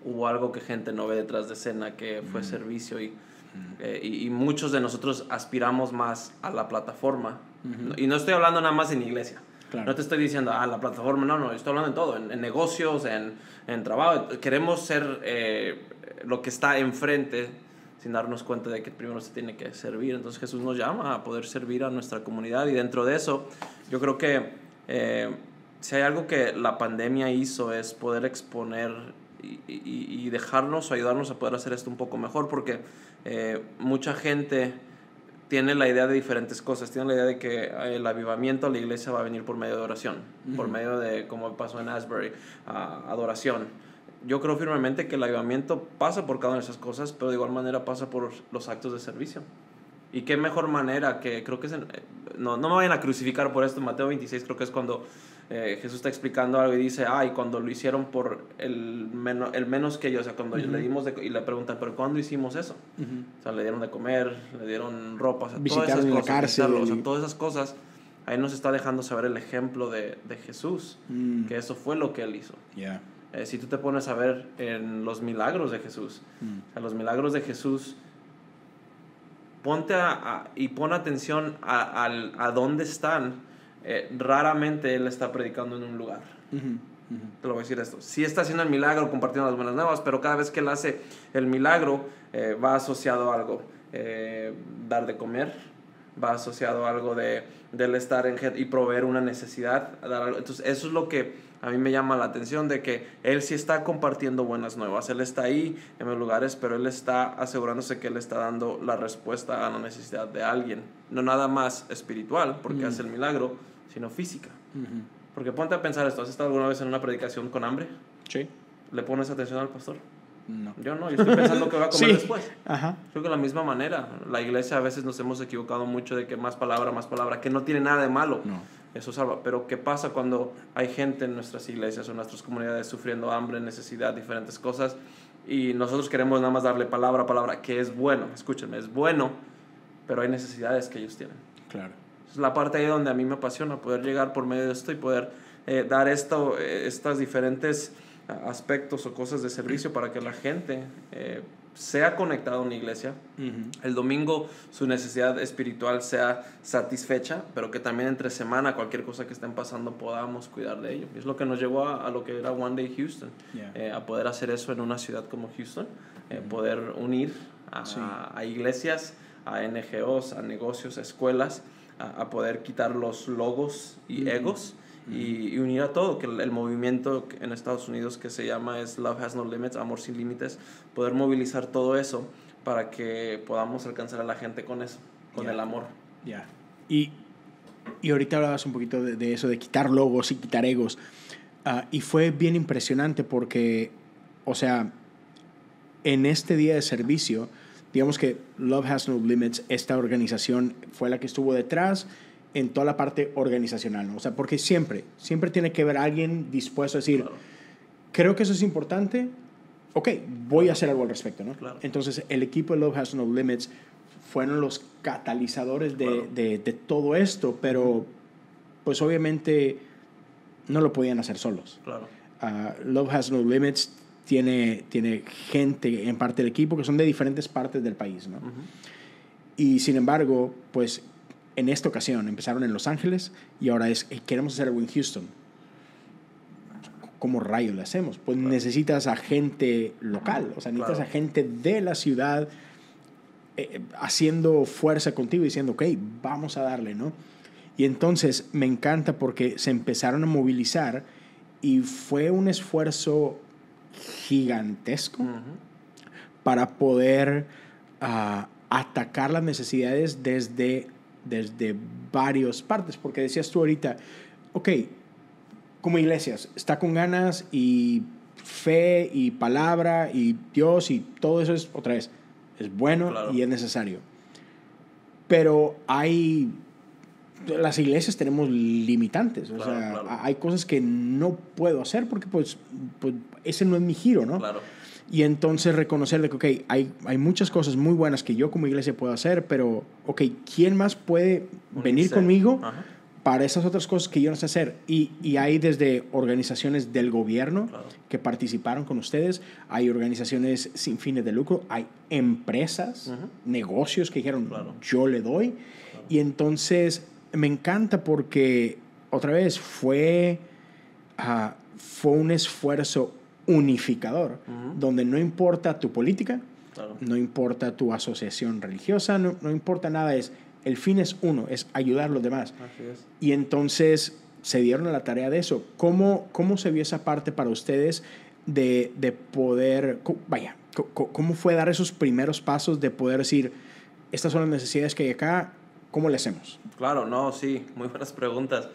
hubo algo que gente no ve detrás de escena, que fue mm. servicio y, mm. eh, y, y muchos de nosotros aspiramos más a la plataforma. Mm-hmm. Y no estoy hablando nada más en iglesia. Claro. No te estoy diciendo, ah, la plataforma, no, no, estoy hablando en todo, en, en negocios, en, en trabajo. Queremos ser eh, lo que está enfrente sin darnos cuenta de que primero se tiene que servir. Entonces Jesús nos llama a poder servir a nuestra comunidad y dentro de eso yo creo que eh, si hay algo que la pandemia hizo es poder exponer y, y, y dejarnos o ayudarnos a poder hacer esto un poco mejor, porque eh, mucha gente tiene la idea de diferentes cosas. Tiene la idea de que el avivamiento a la iglesia va a venir por medio de oración, uh-huh. por medio de, como pasó en Asbury, uh, adoración. Yo creo firmemente que el avivamiento pasa por cada una de esas cosas, pero de igual manera pasa por los actos de servicio. Y qué mejor manera que, creo que es, en, no, no me vayan a crucificar por esto, en Mateo veintiséis creo que es cuando eh, Jesús está explicando algo y dice, ay, ah, cuando lo hicieron por el, meno, el menos que ellos, o sea, cuando uh-huh. le dimos de, y le preguntan, ¿pero cuándo hicimos eso? Uh-huh. O sea, le dieron de comer, le dieron ropa, o sea, todas esas cosas, la cárcel, o sea, todas esas cosas, ahí nos está dejando saber el ejemplo de, de Jesús, mm. que eso fue lo que él hizo. Yeah. Eh, si tú te pones a ver en los milagros de Jesús, mm. o sea, los milagros de Jesús, ponte a, a, y pon atención a, a, a dónde están. Eh, raramente él está predicando en un lugar. Uh-huh, uh-huh. Te lo voy a decir esto. Sí está haciendo el milagro, compartiendo las buenas nuevas, pero cada vez que él hace el milagro, eh, va asociado a algo. Eh, dar de comer, va asociado a algo de, de él estar en y proveer una necesidad. Dar algo. Entonces, eso es lo que a mí me llama la atención, de que él sí está compartiendo buenas nuevas. Él está ahí en los lugares, pero él está asegurándose que él está dando la respuesta a la necesidad de alguien. No nada más espiritual, porque uh-huh. hace el milagro, sino física. Uh-huh. Porque ponte a pensar esto. ¿Has estado alguna vez en una predicación con hambre? Sí. ¿Le pones atención al pastor? No. Yo no, yo estoy pensando que va a comer sí. después. Ajá. Creo que de la misma manera, la iglesia a veces nos hemos equivocado mucho de que más palabra, más palabra, que no tiene nada de malo. No. Eso salva. Pero ¿qué pasa cuando hay gente en nuestras iglesias o en nuestras comunidades sufriendo hambre, necesidad, diferentes cosas? Y nosotros queremos nada más darle palabra a palabra, que es bueno, escúchenme, es bueno, pero hay necesidades que ellos tienen. Claro. Es la parte ahí donde a mí me apasiona, poder llegar por medio de esto y poder eh, dar esto, eh, estas diferentes aspectos o cosas de servicio para que la gente eh, sea conectada a una iglesia. Uh-huh. El domingo su necesidad espiritual sea satisfecha, pero que también entre semana cualquier cosa que estén pasando podamos cuidar de ello. Y es lo que nos llevó a, a lo que era One Day Houston, yeah. eh, a poder hacer eso en una ciudad como Houston, eh, uh-huh. poder unir a, sí. a, a iglesias, a N G Os, a negocios, a escuelas, a, a poder quitar los logos y uh-huh. egos. Y, y unir a todo, que el, el movimiento en Estados Unidos que se llama es Love Has No Limits, Amor Sin Límites, poder movilizar todo eso para que podamos alcanzar a la gente con eso, con yeah. el amor. Ya. Yeah. Y, y ahorita hablabas un poquito de, de eso, de quitar logos y quitar egos. Uh, y fue bien impresionante porque, o sea, en este día de servicio, digamos que Love Has No Limits, esta organización fue la que estuvo detrás en toda la parte organizacional, ¿no? O sea, porque siempre, siempre tiene que haber alguien dispuesto a decir, claro. creo que eso es importante, ok, voy a hacer algo al respecto, ¿no? Claro. Entonces, el equipo de Love Has No Limits fueron los catalizadores de, claro. de, de todo esto, pero pues obviamente no lo podían hacer solos. Claro. Uh, Love Has No Limits tiene, tiene gente en parte del equipo que son de diferentes partes del país, ¿no? Uh-huh. Y sin embargo, pues en esta ocasión empezaron en Los Ángeles y ahora es, hey, queremos hacer algo en Houston. ¿Cómo rayos le hacemos? Pues claro. necesitas a gente local, o sea, necesitas claro. a gente de la ciudad eh, haciendo fuerza contigo, diciendo, ok, vamos a darle, ¿no? Y entonces me encanta porque se empezaron a movilizar y fue un esfuerzo gigantesco uh-huh. para poder uh, atacar las necesidades desde desde varias partes, porque decías tú ahorita, ok, como iglesias, está con ganas y fe y palabra y Dios y todo eso es, otra vez, es bueno claro. y es necesario. Pero hay, las iglesias tenemos limitantes, o claro, sea, claro. hay cosas que no puedo hacer porque pues, pues ese no es mi giro, ¿no? Claro. Y entonces reconocerle que, ok, hay, hay muchas cosas muy buenas que yo como iglesia puedo hacer, pero, ok, ¿quién más puede venir conmigo Ajá. para esas otras cosas que yo no sé hacer. Y, y hay desde organizaciones del gobierno Claro. que participaron con ustedes, hay organizaciones sin fines de lucro, hay empresas, Ujú. negocios que dijeron, Claro. yo le doy. Claro. Y entonces me encanta porque, otra vez, fue, uh, fue un esfuerzo unificador, Ujú. donde no importa tu política, Claro. no importa tu asociación religiosa, no, no importa nada, es, el fin es uno, es ayudar a los demás. Así es. Y entonces se dieron a la tarea de eso. ¿Cómo, cómo se vio esa parte para ustedes de, de poder, co- vaya, co- co- cómo fue dar esos primeros pasos de poder decir, estas son las necesidades que hay acá, ¿cómo le hacemos? Claro, no, sí, muy buenas preguntas.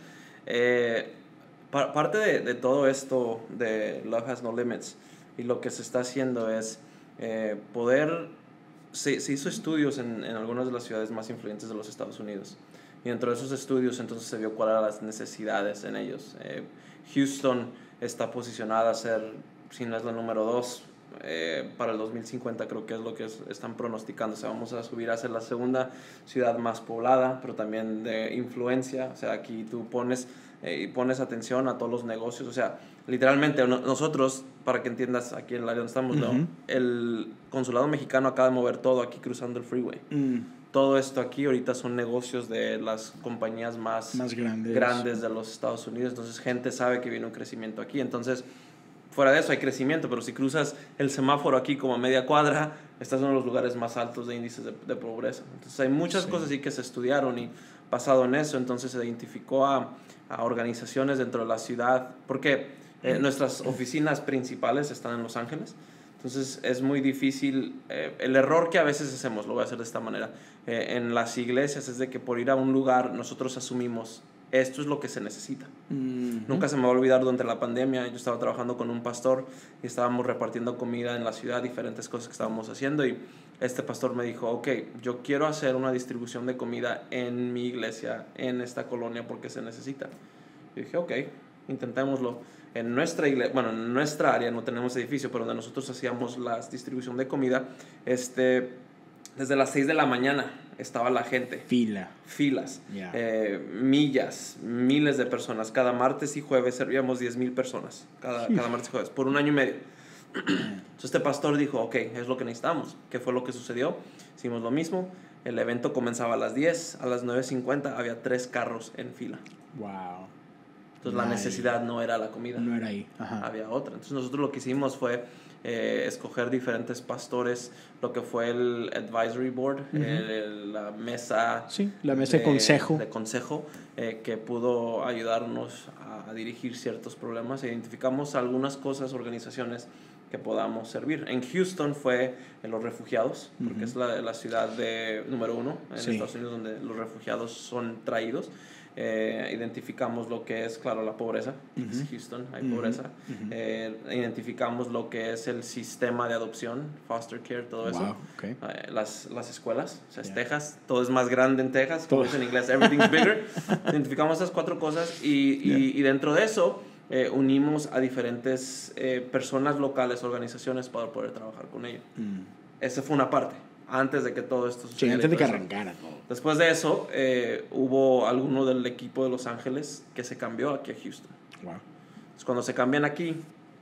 Eh, pa- parte de, de todo esto de Love Has No Limits y lo que se está haciendo es eh, poder... Se, se hizo estudios en, en algunas de las ciudades más influyentes de los Estados Unidos. Y dentro de esos estudios entonces se vio cuáles eran las necesidades en ellos. Eh, Houston está posicionada a ser, si no es la número dos, eh, para el dos mil cincuenta creo que es lo que es, están pronosticando. O sea, vamos a subir a ser la segunda ciudad más poblada, pero también de influencia. O sea, aquí tú pones, eh, pones atención a todos los negocios. O sea, literalmente no, nosotros, para que entiendas aquí en el área donde estamos, Uh-huh. ¿no? El consulado mexicano acaba de mover todo aquí cruzando el freeway. Mm. Todo esto aquí ahorita son negocios de las compañías más, Más grandes. grandes de los Estados Unidos. Entonces, gente sabe que viene un crecimiento aquí. Entonces, fuera de eso hay crecimiento, pero si cruzas el semáforo aquí como a media cuadra, estás en uno de los lugares más altos de índices de, de pobreza. Entonces, hay muchas Sí. cosas así que se estudiaron y basado en eso, entonces se identificó a, a organizaciones dentro de la ciudad, porque eh, nuestras oficinas principales están en Los Ángeles. Entonces es muy difícil, eh, el error que a veces hacemos, lo voy a hacer de esta manera, eh, en las iglesias es de que por ir a un lugar nosotros asumimos, esto es lo que se necesita. Mm-hmm. Nunca se me va a olvidar durante la pandemia, yo estaba trabajando con un pastor y estábamos repartiendo comida en la ciudad, diferentes cosas que estábamos haciendo y este pastor me dijo, ok, yo quiero hacer una distribución de comida en mi iglesia, en esta colonia porque se necesita. Y dije, ok, intentémoslo. En nuestra iglesia, bueno, en nuestra área no tenemos edificio, pero donde nosotros hacíamos la distribución de comida, este, desde las seis de la mañana estaba la gente. Fila. Filas, Yeah. eh, millas, miles de personas. Cada martes y jueves servíamos diez mil personas, cada, cada martes y jueves, por un año y medio. Entonces este pastor dijo, ok, es lo que necesitamos. ¿Qué fue lo que sucedió? Hicimos lo mismo. El evento comenzaba a las diez, a las nueve cincuenta había tres carros en fila. Wow. Entonces la necesidad no era la comida. No era ahí. Ajá. Había otra. Entonces nosotros lo que hicimos fue eh, escoger diferentes pastores, lo que fue el advisory board, Uh-huh. el, la mesa. Sí, la mesa de, de consejo. De consejo eh, que pudo ayudarnos a, a dirigir ciertos problemas. Identificamos algunas cosas, organizaciones que podamos servir. En Houston fue en los refugiados, porque uh-huh. es la, la ciudad de, número uno en sí. Estados Unidos donde los refugiados son traídos. Eh, identificamos lo que es, claro, la pobreza, uh-huh. es Houston, hay uh-huh. pobreza. Uh-huh. Eh, identificamos lo que es el sistema de adopción, foster care, todo wow. eso. Okay. Eh, las, las escuelas, o sea, es yeah. Texas, todo es más grande en Texas, como es en inglés, everything's bigger. Identificamos esas cuatro cosas y, yeah. y, y dentro de eso eh, unimos a diferentes eh, personas locales, organizaciones para poder trabajar con ellos. Mm. Esa fue una parte. Antes de que todo esto sucediera. Sí, antes de que arrancara todo. Después de eso, eh, hubo alguno del equipo de Los Ángeles que se cambió aquí a Houston. Wow. Entonces, cuando se cambian aquí,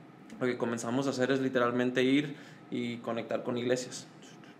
lo que comenzamos a hacer es literalmente ir y conectar con iglesias.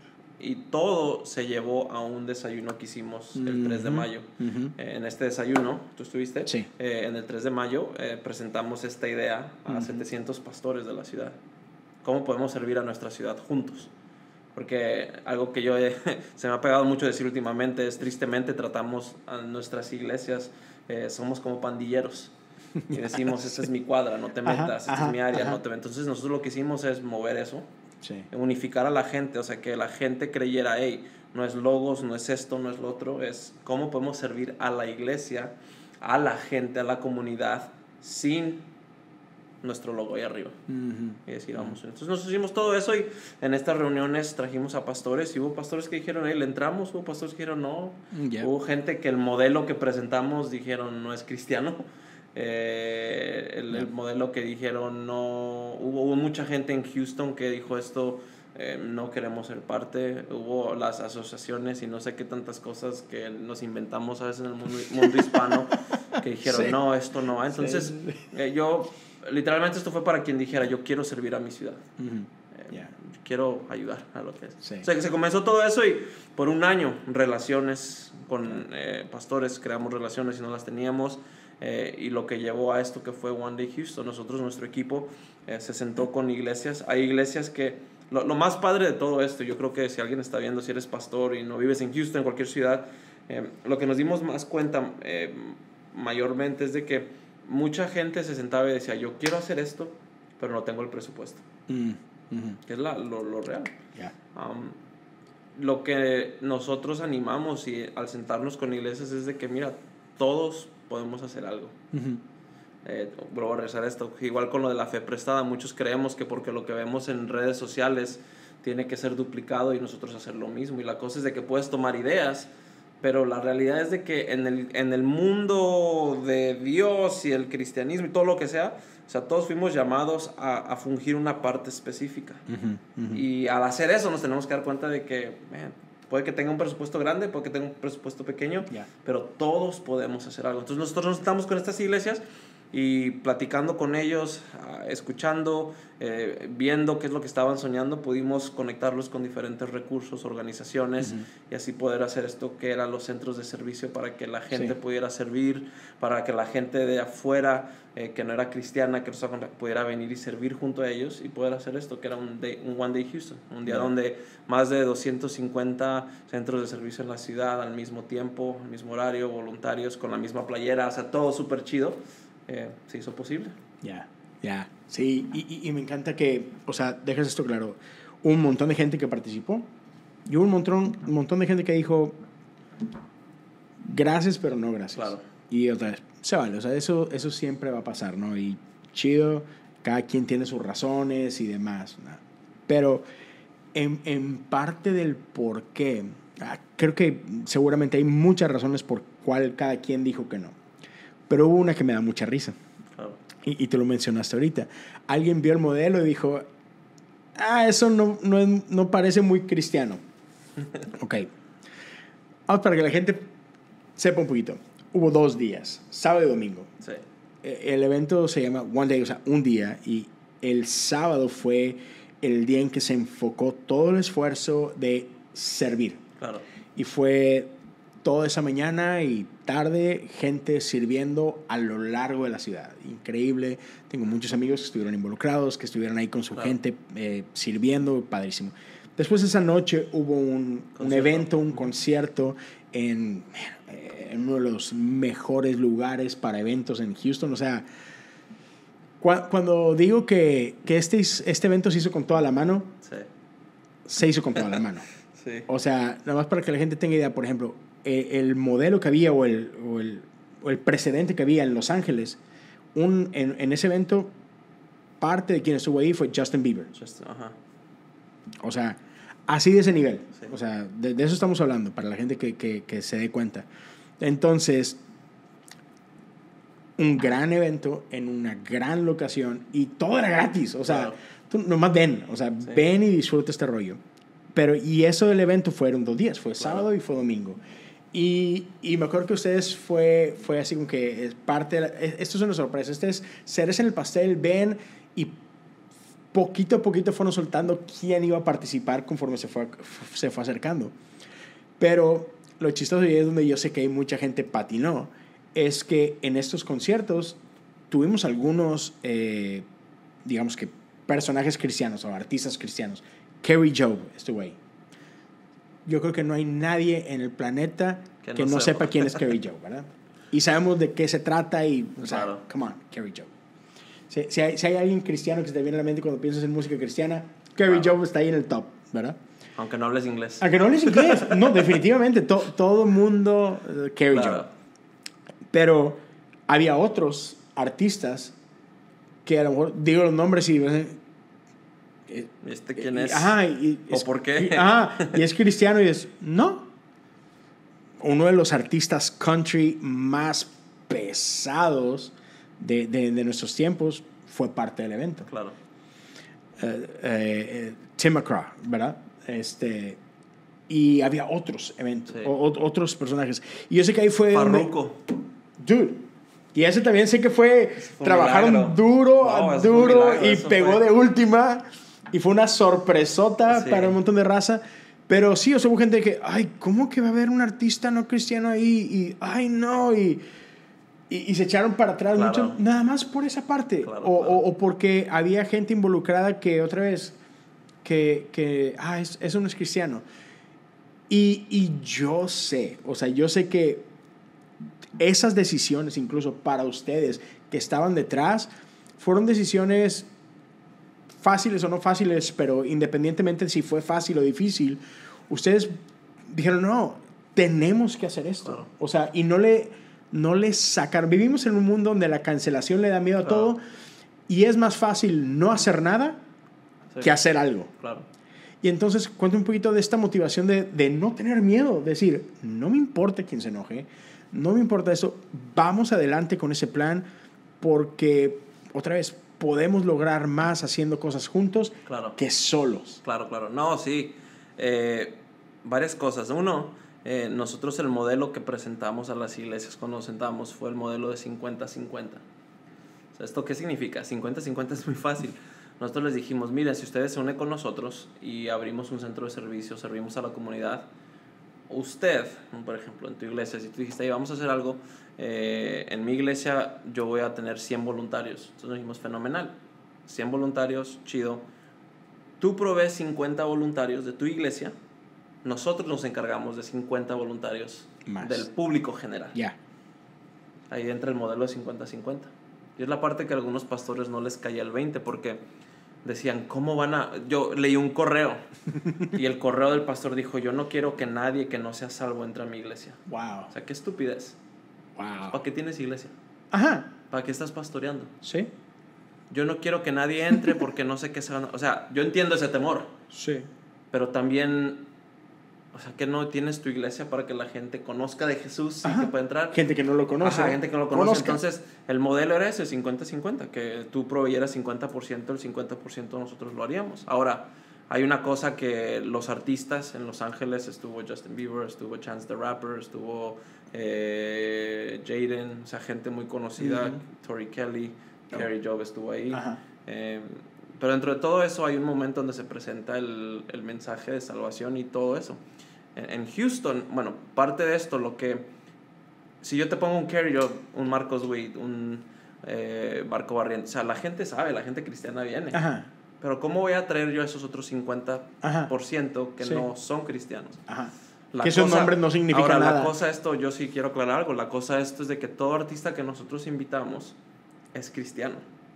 Y todo se llevó a un desayuno que hicimos el tres de mayo. Uh-huh. eh, en este desayuno, ¿tú estuviste? Sí. Eh, en el tres de mayo eh, presentamos esta idea a uh-huh. setecientos pastores de la ciudad. ¿Cómo podemos servir a nuestra ciudad juntos? Porque algo que yo he, se me ha pegado mucho decir últimamente es, tristemente tratamos a nuestras iglesias, eh, somos como pandilleros. Y decimos, esta es mi cuadra, no te metas, ajá, esta ajá, es mi área, ajá. no te metas. Entonces nosotros lo que hicimos es mover eso, sí. unificar a la gente, o sea, que la gente creyera, hey, no es logos, no es esto, no es lo otro, es cómo podemos servir a la iglesia, a la gente, a la comunidad, sin nuestro logo ahí arriba. Uh-huh. Y decir, vamos. Entonces nosotros hicimos todo eso y en estas reuniones trajimos a pastores y hubo pastores que dijeron, hey, le entramos, hubo pastores que dijeron, no. Yeah. Hubo gente que el modelo que presentamos dijeron, no es cristiano. Eh, el, yeah. el modelo que dijeron, no. Hubo, hubo mucha gente en Houston que dijo esto, eh, no queremos ser parte. Hubo las asociaciones y no sé qué tantas cosas que nos inventamos a veces en el mundo, mundo hispano. que dijeron, Sí. no, esto no. Entonces, Sí. eh, yo, literalmente esto fue para quien dijera, yo quiero servir a mi ciudad. Ujú. Eh, Yeah. Quiero ayudar a lo que es. Sí. O sea, que se comenzó todo eso y por un año, relaciones con eh, pastores, creamos relaciones y no las teníamos. Eh, y lo que llevó a esto que fue One Day Houston, nosotros, nuestro equipo, eh, se sentó con iglesias. Hay iglesias que, lo, lo más padre de todo esto, yo creo que si alguien está viendo, si eres pastor y no vives en Houston, en cualquier ciudad, eh, lo que nos dimos más cuenta eh, mayormente es de que mucha gente se sentaba y decía, yo quiero hacer esto, pero no tengo el presupuesto. Mm. Uh-huh. Que es la, lo, lo real. Yeah. Um, lo que nosotros animamos y al sentarnos con iglesias es de que, mira, todos podemos hacer algo. Uh-huh. Eh, vuelvo a regresar a esto, igual con lo de la fe prestada, muchos creemos que porque lo que vemos en redes sociales tiene que ser duplicado y nosotros hacer lo mismo, y la cosa es de que puedes tomar ideas, pero la realidad es de que en el, en el mundo de Dios y el cristianismo y todo lo que sea, o sea, todos fuimos llamados a, a fungir una parte específica. Uh-huh, uh-huh. Y al hacer eso nos tenemos que dar cuenta de que man, puede que tenga un presupuesto grande, puede que tenga un presupuesto pequeño, Yeah. pero todos podemos hacer algo. Entonces nosotros nos estamos con estas iglesias y platicando con ellos, uh, escuchando, eh, viendo qué es lo que estaban soñando, pudimos conectarlos con diferentes recursos, organizaciones, uh-huh. y así poder hacer esto que eran los centros de servicio para que la gente sí. pudiera servir, para que la gente de afuera, eh, que no era cristiana, que no pudiera venir y servir junto a ellos y poder hacer esto que era un, day, un One Day Houston, un día uh-huh. donde más de doscientos cincuenta centros de servicio en la ciudad al mismo tiempo, al mismo horario, voluntarios, con la misma playera, o sea, todo súper chido. Eh, se hizo posible. Ya, yeah, ya. Yeah. Sí, y, y, y me encanta que, o sea, dejas esto claro. Un montón de gente que participó y un montón, un montón de gente que dijo gracias, pero no gracias. Claro. Y otra vez, se vale, o sea, eso, eso siempre va a pasar, ¿no? Y chido, cada quien tiene sus razones y demás, ¿no? Pero en, en parte del por qué, creo que seguramente hay muchas razones por cuál cada quien dijo que no. Pero hubo una que me da mucha risa. Claro. Y, y te lo mencionaste ahorita. Alguien vio el modelo y dijo, ah, eso no, no, es, no parece muy cristiano. Ok. Vamos para que la gente sepa un poquito. Hubo dos días, sábado y domingo. Sí. El evento se llama One Day, o sea, un día. Y el sábado fue el día en que se enfocó todo el esfuerzo de servir. Claro. Y fue toda esa mañana y tarde, gente sirviendo a lo largo de la ciudad. Increíble. Tengo muchos amigos que estuvieron involucrados, que estuvieron ahí con su claro. gente eh, sirviendo. Padrísimo. Después esa noche hubo un, un evento, un concierto en, en uno de los mejores lugares para eventos en Houston. O sea, cu- cuando digo que, que este, este evento se hizo con toda la mano, sí. se hizo con toda la mano. Sí. O sea, nada más para que la gente tenga idea, por ejemplo, el modelo que había o el, o el, o el precedente que había en Los Ángeles, un, en, en ese evento, parte de quien estuvo ahí fue Justin Bieber. Just, uh-huh. O sea, así de ese nivel. Sí. O sea, de, de eso estamos hablando, para la gente que, que, que se dé cuenta. Entonces, un gran evento en una gran locación y todo era gratis. O sea, claro. tú nomás ven, o sea, sí. ven y disfruta este rollo. Pero, y eso del evento fueron dos días, fue claro. sábado y fue domingo. Y, y me acuerdo que ustedes fue, fue así como que es parte de la, esto es una sorpresa, este es cereza en el pastel, ven y poquito a poquito fueron soltando quién iba a participar conforme se fue, se fue acercando. Pero lo chistoso, y es donde yo sé que hay mucha gente patinó, es que en estos conciertos tuvimos algunos, eh, digamos que personajes cristianos o artistas cristianos. Carrie Job estuvo ahí. Yo creo que no hay nadie en el planeta que, que no, no sepa quién es Carrie Job, ¿verdad? Y sabemos de qué se trata y, o sea, claro. come on, Carrie Job. Si, si, hay, si hay alguien cristiano que se te viene a la mente cuando piensas en música cristiana, Carrie claro. Job está ahí en el top, ¿verdad? Aunque no hables inglés. Aunque no hables inglés. No, definitivamente. To, todo mundo, uh, Carrie claro. Job. Pero había otros artistas que a lo mejor digo los nombres y... ¿Este quién es? Ajá, y ¿O es, por qué? Y, ajá, y es cristiano y es... No. Uno de los artistas country más pesados de, de, de nuestros tiempos fue parte del evento. Claro. Uh, uh, uh, Tim McGraw, ¿verdad? Este, y había otros eventos, sí. o, otros personajes. Y yo sé que ahí fue... Farruko. Dude, Y ese también sé que fue, fue trabajaron milagro. duro, No, duro milagro, y eso pegó fue. de última. Y fue una sorpresota Sí. para un montón de raza. Pero sí, o sea, hubo gente que, ay, ¿cómo que va a haber un artista no cristiano ahí? Y, ay, no, y, y, y se echaron para atrás Claro. mucho, nada más por esa parte. Claro, o, claro. O, o porque había gente involucrada que, otra vez, que, que ah, es, eso no es cristiano. Y, y yo sé, o sea, yo sé que esas decisiones, incluso para ustedes que estaban detrás, fueron decisiones fáciles o no fáciles, pero independientemente de si fue fácil o difícil, ustedes dijeron, no, tenemos que hacer esto. Claro. O sea, y no le, no le sacaron. Vivimos en un mundo donde la cancelación le da miedo Claro. a todo y es más fácil no hacer nada Sí. que hacer algo. Claro. Y entonces cuento un poquito de esta motivación de, de no tener miedo, decir, no me importa quién se enoje, no me importa eso, vamos adelante con ese plan porque, otra vez, podemos lograr más haciendo cosas juntos Claro. que solos. Claro, claro. No, sí. Eh, varias cosas. Uno, eh, nosotros el modelo que presentamos a las iglesias cuando nos sentamos fue el modelo de cincuenta cincuenta. O sea, ¿esto qué significa? cincuenta cincuenta es muy fácil. Nosotros les dijimos, miren, si ustedes se unen con nosotros y abrimos un centro de servicio, servimos a la comunidad, usted, por ejemplo, en tu iglesia, si tú dijiste, hey, vamos a hacer algo, eh, en mi iglesia yo voy a tener cien voluntarios. Entonces nos dijimos, fenomenal, cien voluntarios, chido. Tú provees cincuenta voluntarios de tu iglesia, nosotros nos encargamos de cincuenta voluntarios Más. del público general. Ya. Ahí entra el modelo de cincuenta cincuenta. Y es la parte que a algunos pastores no les caía el veinte, porque decían, ¿cómo van a...? Yo leí un correo y el correo del pastor dijo, yo no quiero que nadie que no sea salvo entre a mi iglesia. Wow. O sea, qué estupidez. Wow. ¿Para qué tienes iglesia? Ajá. ¿Para qué estás pastoreando? Sí. Yo no quiero que nadie entre porque no sé qué se van a... O sea, yo entiendo ese temor, Sí. pero también... O sea, que no tienes tu iglesia para que la gente conozca de Jesús y Ajá. que pueda entrar. Gente que no lo conoce. Ajá, gente que no lo conoce. Conozca. Entonces, el modelo era ese, cincuenta cincuenta, que tú proveyeras cincuenta por ciento, el cincuenta por ciento nosotros lo haríamos. Ahora, hay una cosa que los artistas en Los Ángeles, estuvo Justin Bieber, estuvo Chance the Rapper, estuvo eh, Jaden, o sea, gente muy conocida, Uh-huh. Tori Kelly, Oh. Carrie Job estuvo ahí. Ajá. Eh, pero dentro de todo eso hay un momento donde se presenta el, el mensaje de salvación y todo eso. En Houston, bueno, parte de esto, lo que... Si yo te pongo un Carrie Job, un Marcos Witt, un eh, Marco Barrientos, o sea, la gente sabe, la gente cristiana viene. Ajá. Pero ¿cómo voy a traer yo a esos otros cincuenta por ciento que Sí. no son cristianos? Ajá. La que esos cosa- nombres no significan ahora, nada. la cosa esto, yo sí quiero aclarar algo, la cosa esto es de que todo artista que nosotros invitamos es cristiano.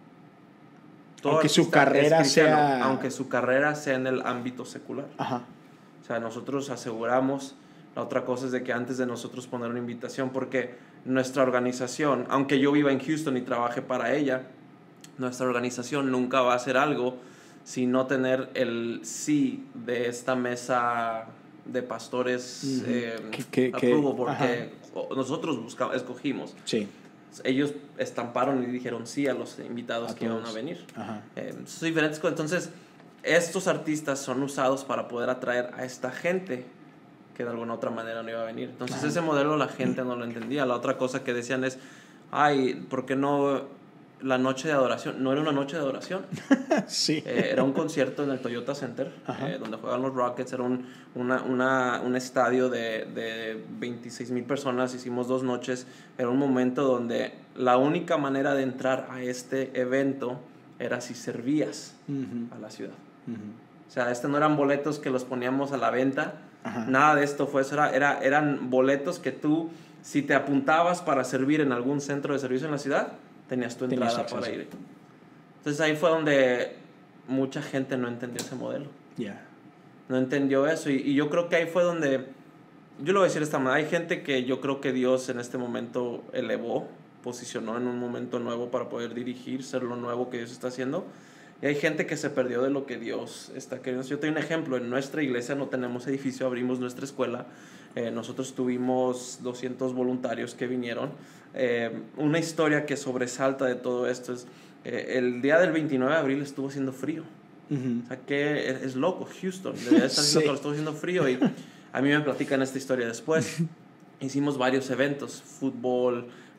Todo Aunque su artista es carrera cristiano, sea- aunque su carrera sea en el ámbito secular. Ajá. O sea, nosotros aseguramos, la otra cosa es de que antes de nosotros poner una invitación, porque nuestra organización, aunque yo viva en Houston y trabaje para ella, nuestra organización nunca va a hacer algo sin no tener el sí de esta mesa de pastores Ujú. eh, Que- que- que- approval, porque nosotros buscamos, escogimos. Sí. Ellos estamparon y dijeron sí a los invitados A que iban a todos. venir. Ajá. Eh, son diferentes cosas. Entonces, estos artistas son usados para poder atraer a esta gente que de alguna otra manera no iba a venir. Entonces, Ajá. ese modelo la gente no lo entendía. La otra cosa que decían es, ay, ¿por qué no la noche de adoración? No era una noche de adoración. Sí. Eh, era un concierto en el Toyota Center, Ajá. eh, donde juegan los Rockets. Era un, una, una, un estadio de, de veintiséis mil personas. Hicimos dos noches. Era un momento donde la única manera de entrar a este evento era si servías Ujú. a la ciudad. Ujú. O sea, este no eran boletos que los poníamos a la venta. Ajá. Nada de esto fue eso. Era, era, eran boletos que tú, si te apuntabas para servir en algún centro de servicio en la ciudad, tenías tu Tenías entrada acceso. para ir. Entonces ahí fue donde mucha gente no entendió ese modelo. Ya. No entendió eso. Y, y yo creo que ahí fue donde, yo lo voy a decir de esta manera, hay gente que yo creo que Dios en este momento elevó, posicionó en un momento nuevo para poder dirigir, ser lo nuevo que Dios está haciendo. Y hay gente que se perdió de lo que Dios está queriendo. Yo tengo un ejemplo, en nuestra iglesia no tenemos edificio, abrimos nuestra escuela. Eh, nosotros tuvimos doscientos voluntarios que vinieron. Eh, una historia que sobresalta de todo esto es, eh, el día del veintinueve de abril estuvo haciendo frío. Ujú. O sea, que es, es loco, Houston, debería estar haciendo Sí. calor, estuvo haciendo frío. Y a mí me platican esta historia después. Hicimos varios eventos, fútbol,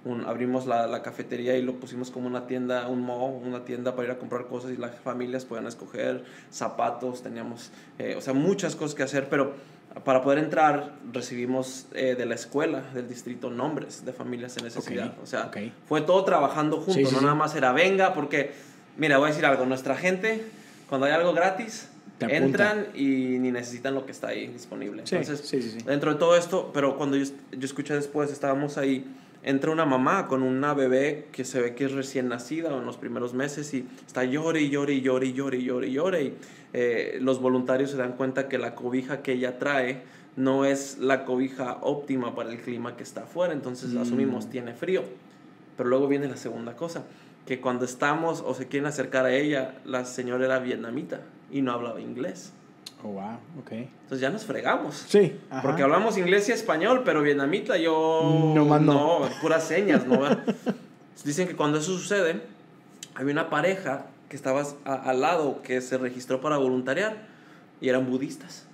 un, abrimos la, la cafetería y lo pusimos como una tienda, un mall, una tienda para ir a comprar cosas y las familias podían escoger zapatos, teníamos, eh, o sea, muchas cosas que hacer, pero para poder entrar recibimos eh, de la escuela, del distrito, nombres de familias en necesidad. Okay. O sea, okay. fue todo trabajando juntos, sí, sí, no sí. Nada más era venga, porque, mira, voy a decir algo, nuestra gente, cuando hay algo gratis, entran y ni necesitan lo que está ahí disponible. Sí, Entonces, sí, sí, sí. dentro de todo esto, pero cuando yo, yo escuché después, estábamos ahí, entra una mamá con una bebé que se ve que es recién nacida en los primeros meses y está llore y llore y llore y llore y llore y llore y eh, los voluntarios se dan cuenta que la cobija que ella trae no es la cobija óptima para el clima que está afuera, entonces mm. asumimos tiene frío. Pero luego viene la segunda cosa, que cuando estamos o se quieren acercar a ella, la señora era vietnamita y no hablaba inglés. Oh, wow, ok. Entonces ya nos fregamos. Sí, ajá. Porque hablamos inglés y español, pero vietnamita yo... No, más no. No, puras señas, ¿no? Dicen que cuando eso sucede, había una pareja que estaba a, al lado que se registró para voluntariar y eran budistas.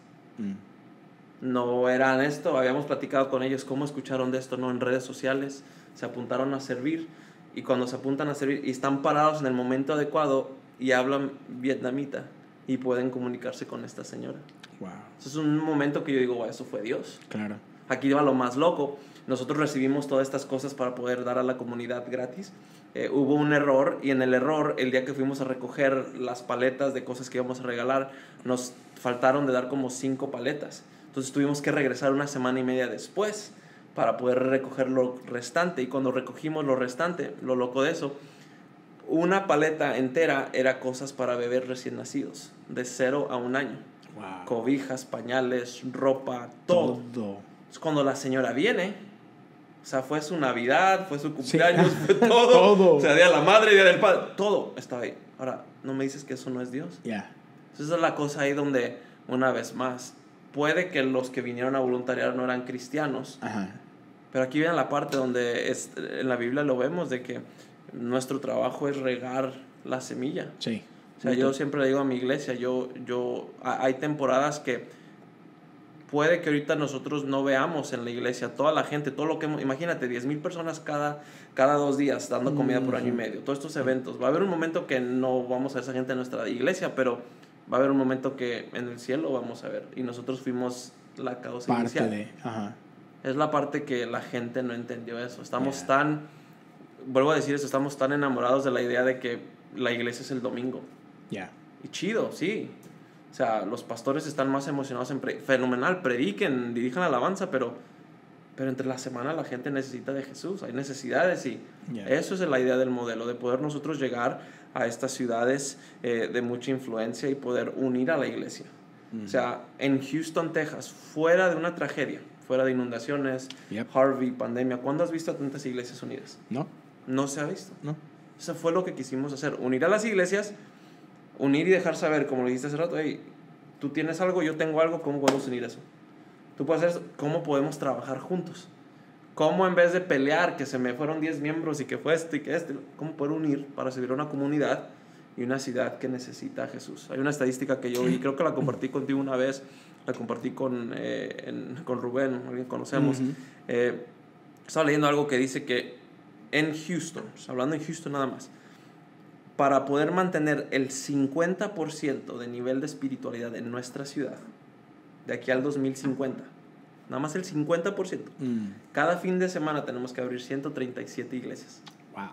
Mm. No eran esto, habíamos platicado con ellos cómo escucharon de esto, ¿no? En redes sociales, se apuntaron a servir y cuando se apuntan a servir y están parados en el momento adecuado y hablan vietnamita y pueden comunicarse con esta señora. Wow. Eso es un momento que yo digo, wow, eso fue Dios. Claro. Aquí va lo más loco. Nosotros recibimos todas estas cosas para poder dar a la comunidad gratis. Eh, hubo un error y en el error, el día que fuimos a recoger las paletas de cosas que íbamos a regalar, nos faltaron de dar como cinco paletas. Entonces tuvimos que regresar una semana y media después para poder recoger lo restante. Y cuando recogimos lo restante, lo loco de eso, una paleta entera era cosas para bebés recién nacidos, de cero a un año. Wow. Cobijas, pañales, ropa, todo. Todo. Es cuando la señora viene, o sea, fue su Navidad, fue su cumpleaños, sí. Fue todo. Todo. O sea, Día de la Madre, Día del Padre, todo estaba ahí. Ahora, ¿no me dices que eso no es Dios? Ya. Yeah. Esa es la cosa ahí donde, una vez más, puede que los que vinieron a voluntariar no eran cristianos. Ajá. Pero aquí viene la parte donde es, en la Biblia lo vemos de que nuestro trabajo es regar la semilla. Sí. O sea, yo siempre le digo a mi iglesia, yo, yo, hay temporadas que puede que ahorita nosotros no veamos en la iglesia toda la gente, todo lo que, imagínate, diez mil personas cada, cada dos días dando comida por año y medio, todos estos eventos. Va a haber un momento que no vamos a ver esa gente en nuestra iglesia, pero va a haber un momento que en el cielo vamos a ver. Y nosotros fuimos la causa parte inicial. De, ajá. Es la parte que la gente no entendió eso. Estamos yeah. tan, vuelvo a decir eso, estamos tan enamorados de la idea de que la iglesia es el domingo. Ya. Yeah. Y chido, sí. O sea, los pastores están más emocionados en... Pre- fenomenal, prediquen, dirijan alabanza, pero, pero entre la semana la gente necesita de Jesús. Hay necesidades y yeah. eso es la idea del modelo, de poder nosotros llegar a estas ciudades eh, de mucha influencia y poder unir a la iglesia. Mm-hmm. O sea, en Houston, Texas, fuera de una tragedia, fuera de inundaciones, yep. Harvey, pandemia, ¿cuándo has visto a tantas iglesias unidas? No. No se ha visto. No. Eso fue lo que quisimos hacer, unir a las iglesias, unir y dejar saber, como le dijiste hace rato, hey, tú tienes algo, yo tengo algo, ¿cómo podemos unir eso? Tú puedes hacer eso, ¿cómo podemos trabajar juntos? ¿Cómo en vez de pelear, que se me fueron diez miembros y que fue esto y que este, cómo poder unir para servir a una comunidad y una ciudad que necesita a Jesús? Hay una estadística que yo vi, creo que la compartí contigo una vez, la compartí con, eh, en, con Rubén, alguien que conocemos. Uh-huh. eh, estaba leyendo algo que dice que en Houston, hablando en Houston nada más, para poder mantener el cincuenta por ciento de nivel de espiritualidad en nuestra ciudad, de aquí al dos mil cincuenta, nada más el cincuenta por ciento, mm. cada fin de semana tenemos que abrir ciento treinta y siete iglesias. Wow.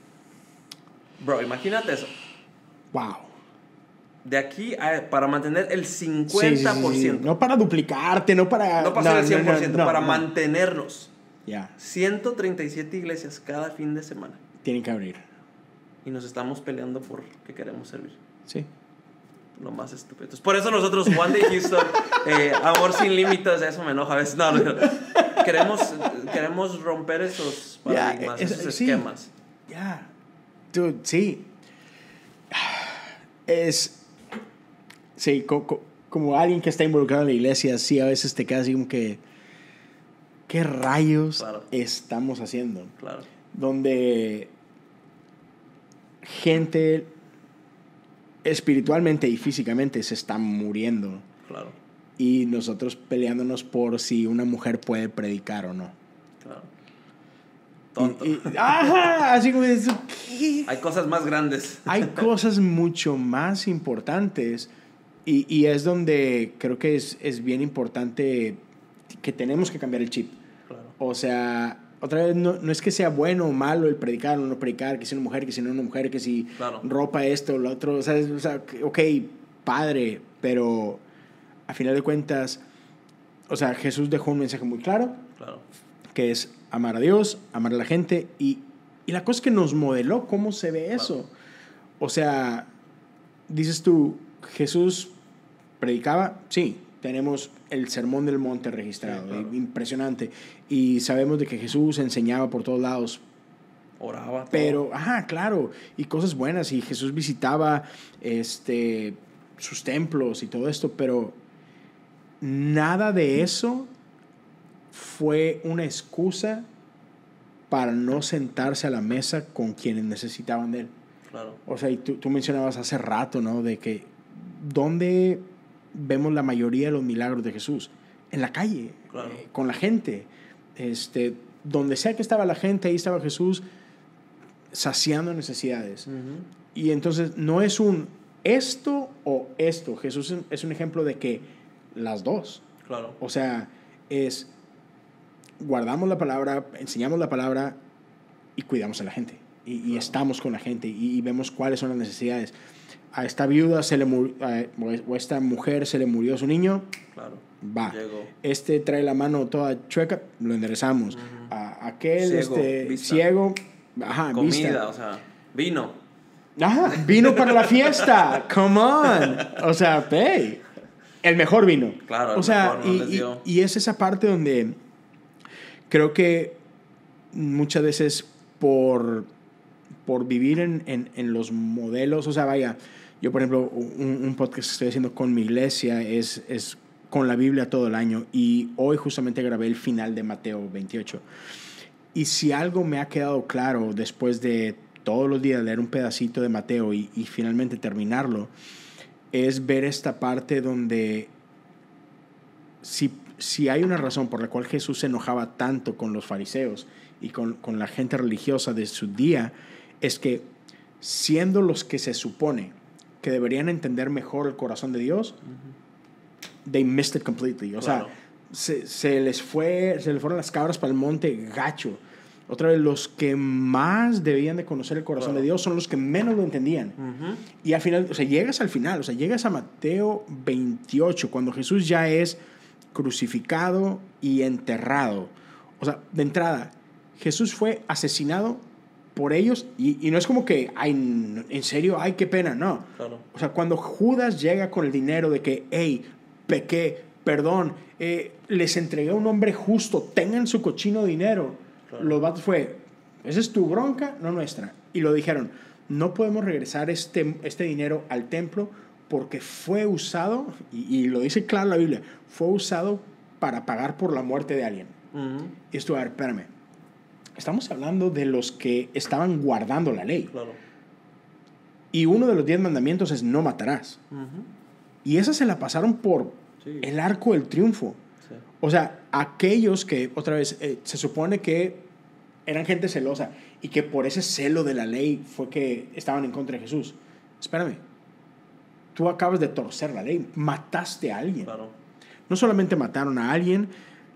Bro, imagínate eso. Wow. De aquí a, para mantener el cincuenta por ciento. Sí, sí, sí. No para duplicarte, no para... No para ser el cien por ciento, no, no, para no. mantenernos. Ya. Yeah. ciento treinta y siete iglesias cada fin de semana. Tienen que abrir. Y nos estamos peleando por que queremos servir. Sí. Lo más estúpido. Por eso nosotros, One Day Houston, eh, amor sin límites, eso me enoja a veces. No, no, no. Queremos, queremos romper esos paradigmas, yeah, es, esos esquemas. Ya. Yeah. Dude, sí. Es... Sí, co- co- como alguien que está involucrado en la iglesia, sí, a veces te quedas así como que... ¿Qué rayos claro. estamos haciendo? Claro. Donde... gente espiritualmente y físicamente se está muriendo. Claro. Y nosotros peleándonos por si una mujer puede predicar o no. Claro. tonto. Y, y, ajá, así como eso, ¿qué? Hay cosas más grandes. Hay cosas mucho más importantes y, y es donde creo que es, es bien importante que tenemos que cambiar el chip. Claro. O sea, otra vez, no, no es que sea bueno o malo el predicar o no predicar, que si una mujer, que si no una mujer, que si claro. ropa esto o lo otro. O sea, es, o sea, ok, padre, pero a final de cuentas, o sea, Jesús dejó un mensaje muy claro, claro. que es amar a Dios, amar a la gente, y, y la cosa es que nos modeló cómo se ve eso. Claro. O sea, dices tú, Jesús predicaba, sí, tenemos el Sermón del Monte registrado, sí, claro. Impresionante, y sabemos de que Jesús enseñaba por todos lados. Oraba todo. Pero, ajá, claro, y cosas buenas, y Jesús visitaba este, sus templos y todo esto, pero nada de eso fue una excusa para no sentarse a la mesa con quienes necesitaban de él. Claro. O sea, y tú, tú mencionabas hace rato, ¿no? De que, ¿dónde vemos la mayoría de los milagros de Jesús? En la calle, claro. eh, con la gente. Este, donde sea que estaba la gente, ahí estaba Jesús saciando necesidades. Uh-huh. Y entonces no es un esto o esto. Jesús es un ejemplo de que las dos. Claro. O sea, es guardamos la palabra, enseñamos la palabra y cuidamos a la gente. Y, claro. y estamos con la gente y, y vemos cuáles son las necesidades. A esta viuda se le murió, o a esta mujer se le murió su niño. Claro. Va. Llegó. Este trae la mano toda chueca, lo enderezamos. Uh-huh. A aquel ciego, este, vista. ciego, ajá, comida, vista. O sea, vino. Ajá, vino para la fiesta. Come on. O sea, hey, el mejor vino. Claro, el o sea, mejor no les y, dio. y, y es esa parte donde creo que muchas veces por, por vivir en, en, en los modelos, o sea, vaya, yo por ejemplo, un, un podcast que estoy haciendo con mi iglesia es, es con la Biblia todo el año, y hoy justamente grabé el final de Mateo veintiocho. Y si algo me ha quedado claro después de todos los días leer un pedacito de Mateo y, y finalmente terminarlo, es ver esta parte donde si, si hay una razón por la cual Jesús se enojaba tanto con los fariseos y con, con la gente religiosa de su día, es que siendo los que se supone que deberían entender mejor el corazón de Dios, uh-huh. they missed it completely. O claro. sea, se, se les fue, se les fueron las cabras para el monte gacho. Otra vez, los que más debían de conocer el corazón claro. de Dios son los que menos lo entendían. Uh-huh. Y al final, o sea, llegas al final, o sea, llegas a Mateo veintiocho, cuando Jesús ya es crucificado y enterrado. O sea, de entrada, Jesús fue asesinado por ellos, y, y no es como que, ay, en serio, ay, qué pena, no. Claro. O sea, cuando Judas llega con el dinero de que, hey, pequé, perdón, eh, les entregué a un hombre justo, tengan su cochino dinero. Claro. Los vatos fue, esa es tu bronca, no nuestra. Y lo dijeron, no podemos regresar este, este dinero al templo porque fue usado, y, y lo dice claro la Biblia, fue usado para pagar por la muerte de alguien. Uh-huh. Y esto, a ver, espérame. Estamos hablando de los que estaban guardando la ley. Claro. Y uno de los diez mandamientos es no matarás. Uh-huh. Y esa se la pasaron por sí. el arco del triunfo. Sí. O sea, aquellos que, otra vez, eh, se supone que eran gente celosa y que por ese celo de la ley fue que estaban en contra de Jesús. Espérame. Tú acabas de torcer la ley. Mataste a alguien. Claro. No solamente mataron a alguien...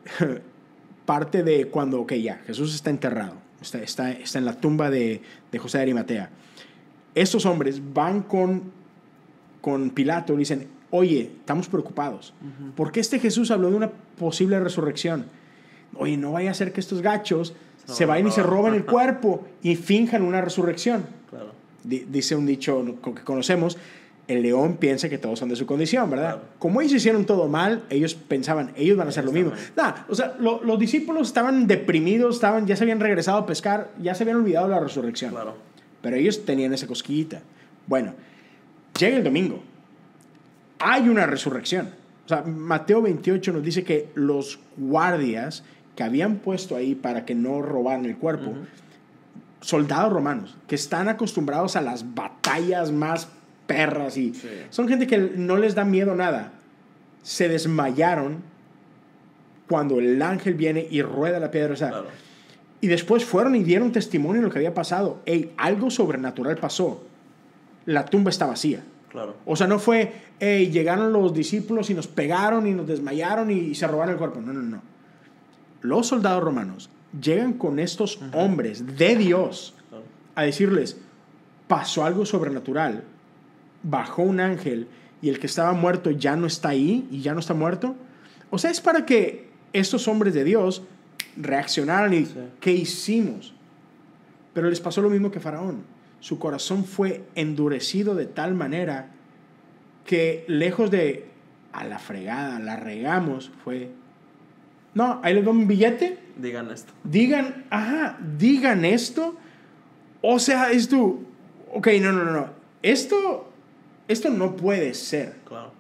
parte de cuando, ok, ya, Jesús está enterrado, está, está, está en la tumba de, de José de Arimatea. Estos hombres van con, con Pilato y dicen, oye, estamos preocupados. Uh-huh. ¿Por qué este Jesús habló de una posible resurrección? Oye, no vaya a ser que estos gachos no, se vayan no. y se roben el cuerpo y finjan una resurrección. Claro. D- dice un dicho que conocemos, el león piensa que todos son de su condición, ¿verdad? Claro. Como ellos hicieron todo mal, ellos pensaban, ellos van a hacer lo mismo. Nah, o sea, lo, los discípulos estaban deprimidos, estaban, ya se habían regresado a pescar, ya se habían olvidado de la resurrección. Claro. Pero ellos tenían esa cosquillita. Bueno, llega el domingo. Hay una resurrección. O sea, Mateo veintiocho nos dice que los guardias que habían puesto ahí para que no robaran el cuerpo, uh-huh. soldados romanos, que están acostumbrados a las batallas más perras y sí. son gente que no les da miedo nada, se desmayaron cuando el ángel viene y rueda la piedra. O sea, claro. Y después fueron y dieron testimonio de lo que había pasado. Ey, algo sobrenatural pasó. La tumba está vacía. Claro. O sea, no fue, ey, llegaron los discípulos y nos pegaron y nos desmayaron y, y se robaron el cuerpo. No, no, no. Los soldados romanos llegan con estos uh-huh. hombres de Dios claro. a decirles, pasó algo sobrenatural, bajó un ángel y el que estaba muerto ya no está ahí y ya no está muerto. O sea, es para que estos hombres de Dios reaccionaran y, sí. ¿qué hicimos? Pero les pasó lo mismo que a Faraón. Su corazón fue endurecido de tal manera que lejos de a la fregada, la regamos, fue, no, ahí les doy un billete. Digan esto. Digan, ajá, digan esto. O sea, es tú, ok, no, no, no, no. Esto, esto no puede ser. Claro.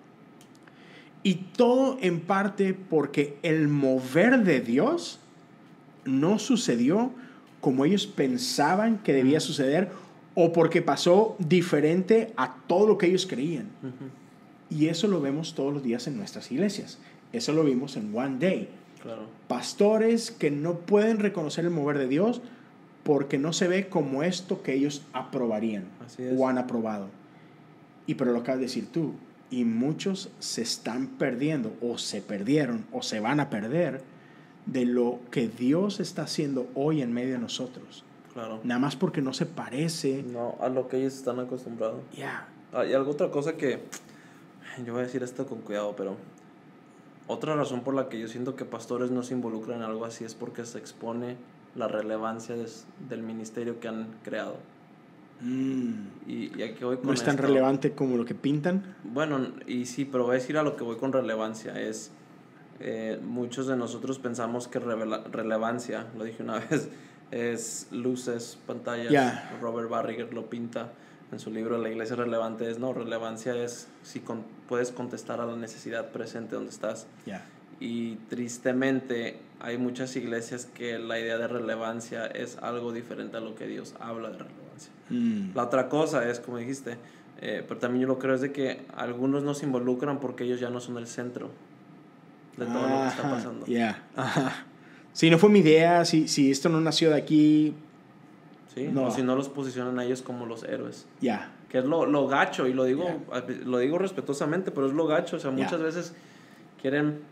Y todo en parte porque el mover de Dios no sucedió como ellos pensaban que debía uh-huh. suceder o porque pasó diferente a todo lo que ellos creían. Uh-huh. Y eso lo vemos todos los días en nuestras iglesias. Eso lo vimos en One Day. Claro. Pastores que no pueden reconocer el mover de Dios porque no se ve como esto que ellos aprobarían o han aprobado. Y pero lo acabas de decir tú. Y muchos se están perdiendo o se perdieron o se van a perder de lo que Dios está haciendo hoy en medio de nosotros. Claro. Nada más porque no se parece. No, a lo que ellos están acostumbrados. Ya. Yeah. Ah, y algo otra cosa que... Yo voy a decir esto con cuidado, pero... Otra razón por la que yo siento que pastores no se involucran en algo así es porque se expone la relevancia de, del ministerio que han creado. Mm. Y, y aquí voy con ¿No es tan esto. relevante como lo que pintan? Bueno, y sí, pero voy a decir a lo que voy con relevancia. Es... Eh, muchos de nosotros pensamos que revela, relevancia, lo dije una vez, es luces, pantallas. Yeah. Robert Barriger lo pinta en su libro La Iglesia Relevante. Es no, relevancia es si con, puedes contestar a la necesidad presente donde estás. Yeah. Y tristemente hay muchas iglesias que la idea de relevancia es algo diferente a lo que Dios habla de relevancia. Mm. La otra cosa es, como dijiste, eh, pero también yo lo creo, es de que algunos no se involucran porque ellos ya no son el centro de todo Ajá, lo que está pasando. Yeah. Ajá. Si no fue mi idea, si, si esto no nació de aquí. Sí, no. O si no los posicionan a ellos como los héroes. Ya. Yeah. Que es lo, lo gacho, y lo digo, yeah. lo digo respetuosamente, pero es lo gacho. O sea, muchas yeah. veces quieren,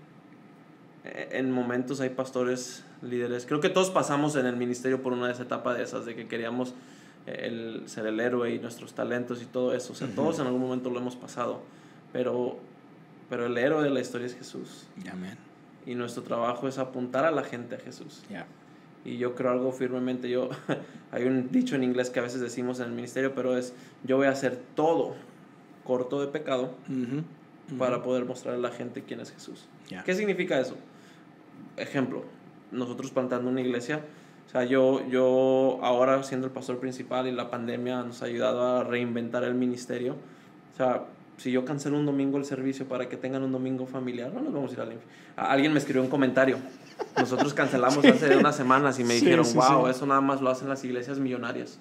en momentos hay pastores, líderes. Creo que todos pasamos en el ministerio por una de esas etapas de esas, de que queríamos el, ser el héroe y nuestros talentos y todo eso. O sea, uh-huh. todos en algún momento lo hemos pasado. Pero... Pero el héroe de la historia es Jesús. Amén. Y nuestro trabajo es apuntar a la gente a Jesús. Yeah. Y yo creo algo firmemente. Yo, hay un dicho en inglés que a veces decimos en el ministerio, pero es: yo voy a hacer todo corto de pecado uh-huh. Uh-huh. para poder mostrar a la gente quién es Jesús. Yeah. ¿Qué significa eso? Ejemplo, nosotros plantando una iglesia. O sea, yo, yo ahora siendo el pastor principal y la pandemia nos ha ayudado a reinventar el ministerio. O sea, si yo cancelo un domingo el servicio para que tengan un domingo familiar, no nos vamos a ir al infierno. Alguien me escribió un comentario. Nosotros cancelamos sí. hace unas semanas y me sí, dijeron, sí, wow, sí. eso nada más lo hacen las iglesias millonarias.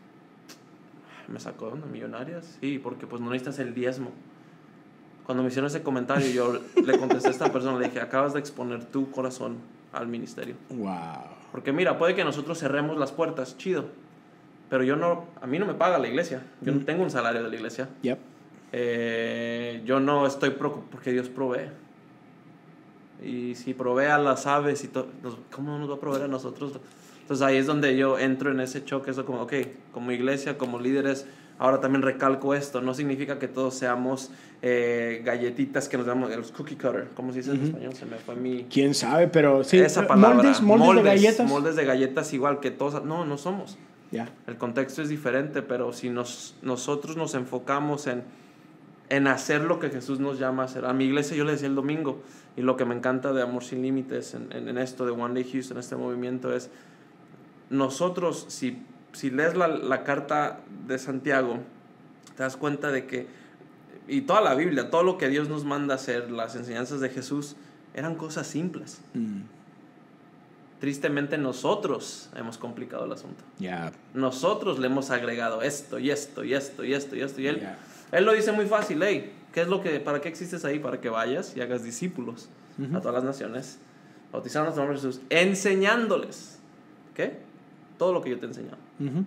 Me sacó, ¿no? ¿Millonarias? Sí, porque pues no necesitas el diezmo. Cuando me hicieron ese comentario, yo le contesté a esta persona, le dije, acabas de exponer tu corazón al ministerio. Wow. Porque mira, puede que nosotros cerremos las puertas, chido, pero yo no, a mí no me paga la iglesia. Yo mm. no tengo un salario de la iglesia. Yep. Eh, yo no estoy preocupado porque Dios provee. Y si provee a las aves y todo, ¿cómo no nos va a proveer a nosotros? Entonces ahí es donde yo entro en ese choque. Eso como, ok, como iglesia, como líderes, ahora también recalco esto. No significa que todos seamos eh, galletitas que nos damos, los cookie cutter. ¿Cómo se dice uh-huh. en español? Se me fue mi... ¿Quién sabe? Pero sí. Esa palabra. Moldes, moldes, moldes de galletas. Moldes de galletas igual que todos. No, no somos. Yeah. El contexto es diferente, pero si nos, nosotros nos enfocamos en en hacer lo que Jesús nos llama a hacer. A mi iglesia yo le decía el domingo, y lo que me encanta de Amor Sin Límites en, en, en esto de One Day Houston, este movimiento, es nosotros, si, si lees la, la carta de Santiago, te das cuenta de que, y toda la Biblia, todo lo que Dios nos manda hacer, las enseñanzas de Jesús, eran cosas simples. Mm. Tristemente nosotros hemos complicado el asunto. Yeah. Nosotros le hemos agregado esto y esto y esto y esto y esto y él... Yeah. Él lo dice muy fácil, hey, ¿qué es lo que, ¿para qué existes ahí? Para que vayas y hagas discípulos uh-huh. a todas las naciones, bautizando en el nombre de Jesús, enseñándoles ¿qué? Todo lo que yo te he enseñado. Uh-huh.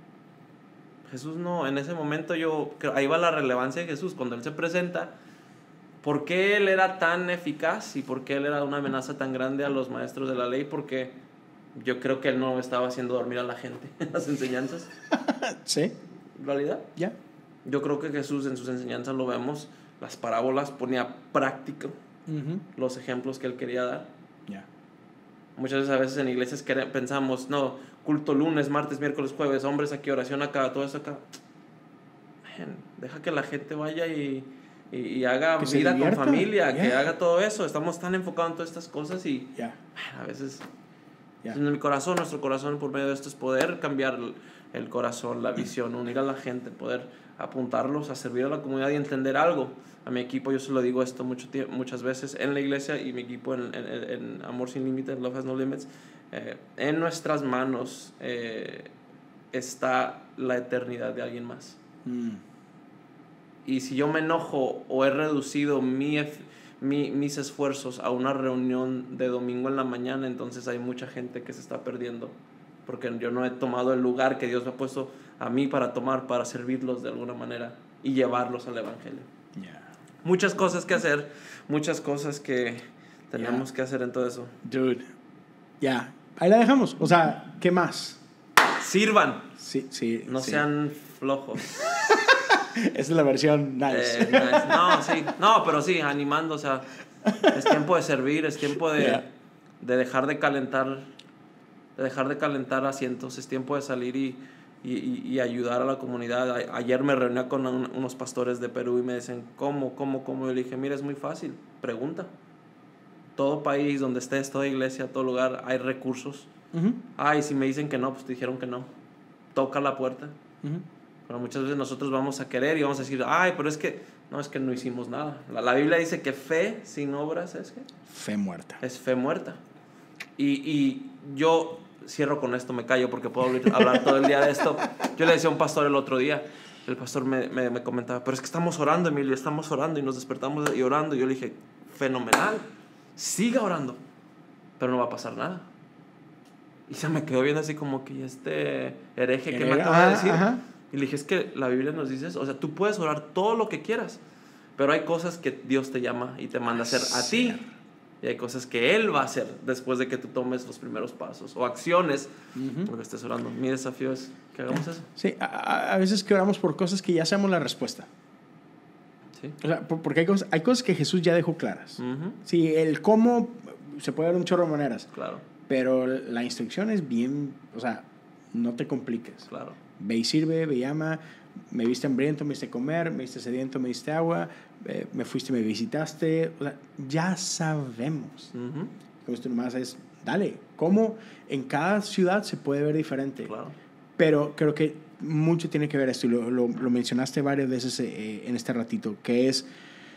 Jesús no, en ese momento yo, ahí va la relevancia de Jesús, cuando Él se presenta, ¿por qué Él era tan eficaz y por qué Él era una amenaza tan grande a los maestros de la ley? Porque yo creo que Él no estaba haciendo dormir a la gente en las enseñanzas. ¿Sí? ¿Realidad? Ya. Yeah. Yo creo que Jesús en sus enseñanzas lo vemos, las parábolas, ponía práctico uh-huh. los ejemplos que Él quería dar. Ya. Yeah. Muchas veces a veces en iglesias pensamos, no, culto lunes, martes, miércoles, jueves, hombres aquí, oración acá, todo eso acá. Man, deja que la gente vaya y, y, y haga que vida con familia, yeah. que haga todo eso. Estamos tan enfocados en todas estas cosas y yeah. man, a veces yeah. en mi corazón, nuestro corazón por medio de esto es poder cambiar el, el corazón, la visión, unir a la gente, poder apuntarlos a servir a la comunidad y entender algo. A mi equipo yo se lo digo esto mucho tiempo, muchas veces en la iglesia y mi equipo en, en, en Amor Sin Límites, Love Has No Limits. Eh, en nuestras manos eh, está la eternidad de alguien más. Mm. Y si yo me enojo o he reducido mi, mi, mis esfuerzos a una reunión de domingo en la mañana, entonces hay mucha gente que se está perdiendo. Porque yo no he tomado el lugar que Dios me ha puesto a mí para tomar, para servirlos de alguna manera y llevarlos al Evangelio. Yeah. Muchas cosas que hacer, muchas cosas que tenemos yeah. que hacer en todo eso. Dude, ya, yeah. ahí la dejamos. O sea, ¿qué más? Sirvan. Sí, sí. No sí. sean flojos. Esa es la versión nice. Eh, nice. No, sí. No, pero sí, animando. O sea, es tiempo de servir, es tiempo de, yeah. de dejar de calentar, de dejar de calentar asientos, es tiempo de salir y Y, y, y ayudar a la comunidad. A, ayer me reuní con un, unos pastores de Perú y me dicen, ¿cómo, cómo, cómo? Yo le dije, mira, es muy fácil, pregunta. Todo país donde estés, toda iglesia, todo lugar, hay recursos. Uh-huh. Ay, si me dicen que no, pues te dijeron que no. Toca la puerta. Uh-huh. Pero muchas veces nosotros vamos a querer y vamos a decir, ay, pero es que, no, es que no hicimos nada. La, la Biblia dice que fe sin obras es ¿qué? Fe muerta. Es fe muerta. Y, y yo... cierro con esto, me callo porque puedo hablar todo el día de esto. Yo le decía a un pastor el otro día, el pastor me, me, me comentaba, pero es que estamos orando, Emilio, estamos orando y nos despertamos y orando. Y yo le dije, fenomenal, siga orando, pero no va a pasar nada. Y se me quedó viendo así como que este hereje que me acaba de decir. Ajá. Y le dije, es que la Biblia nos dice, o sea, tú puedes orar todo lo que quieras, pero hay cosas que Dios te llama y te manda a hacer a ti. Y hay cosas que Él va a hacer después de que tú tomes los primeros pasos o acciones uh-huh. porque estés orando. Mi desafío es que hagamos eso. Sí, a, a veces que oramos por cosas que ya sabemos la respuesta. Sí. O sea, porque hay cosas, hay cosas que Jesús ya dejó claras. Uh-huh. Sí, el cómo se puede dar un chorro de maneras. Claro. Pero la instrucción es bien, o sea, no te compliques. Claro. Ve y sirve, ve y ama. Me viste hambriento, me diste comer, me viste sediento, me diste agua, eh, me fuiste, me visitaste. O sea, ya sabemos. Uh-huh. Como esto nomás es, dale, cómo en cada ciudad se puede ver diferente. Claro. Pero creo que mucho tiene que ver esto, y lo, lo, lo mencionaste varias veces eh, en este ratito, que es,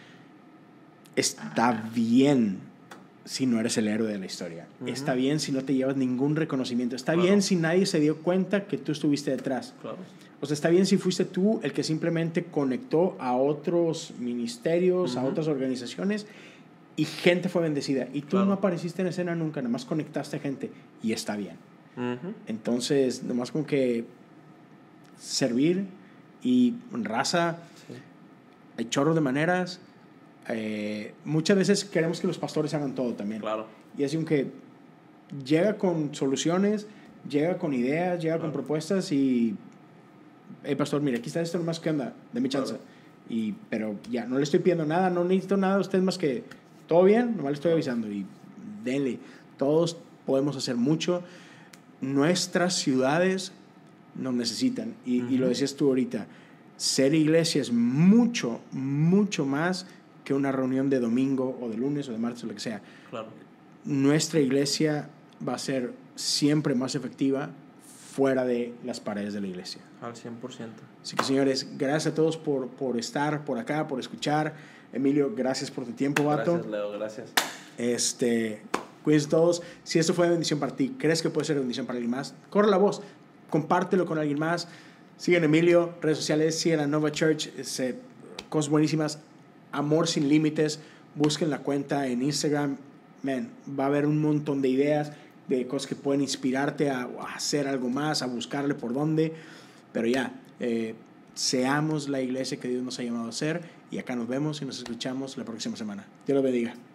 está bien si no eres el héroe de la historia. Uh-huh. Está bien si no te llevas ningún reconocimiento. Está claro. bien si nadie se dio cuenta que tú estuviste detrás. Claro. O sea, está bien si fuiste tú el que simplemente conectó a otros ministerios, uh-huh. a otras organizaciones, y gente fue bendecida. Y tú claro. no apareciste en escena nunca, nada más conectaste gente, y está bien. Uh-huh. Entonces, nomás como que servir y raza, sí. hay chorros de maneras. Eh, muchas veces queremos que los pastores hagan todo también. Claro. Y así que llega con soluciones, llega con ideas, llega claro. con propuestas y... Hey, pastor, mira, aquí está esto nomás que anda, de mi chance. Claro. Y, pero ya, no le estoy pidiendo nada, no necesito nada a usted más que todo bien, nomás le estoy avisando. Y denle, todos podemos hacer mucho. Nuestras ciudades nos necesitan. Y, uh-huh. y lo decías tú ahorita, ser iglesia es mucho, mucho más que una reunión de domingo o de lunes o de martes o lo que sea. Claro. Nuestra iglesia va a ser siempre más efectiva fuera de las paredes de la iglesia. Al cien por ciento. Así que, señores, gracias a todos por, por estar por acá, por escuchar. Emilio, gracias por tu tiempo, vato. Gracias, Leo, gracias. Este, cuídense todos. Si esto fue de bendición para ti, ¿crees que puede ser de bendición para alguien más? Corre la voz, compártelo con alguien más. Sigan a Emilio, redes sociales, sigan a Nova Church, este, cosas buenísimas. Amor Sin Límites, busquen la cuenta en Instagram. Man, va a haber un montón de ideas. de cosas que pueden inspirarte a, a hacer algo más, a buscarle por dónde. Pero ya, eh, seamos la iglesia que Dios nos ha llamado a ser, y acá nos vemos y nos escuchamos la próxima semana. Dios los bendiga.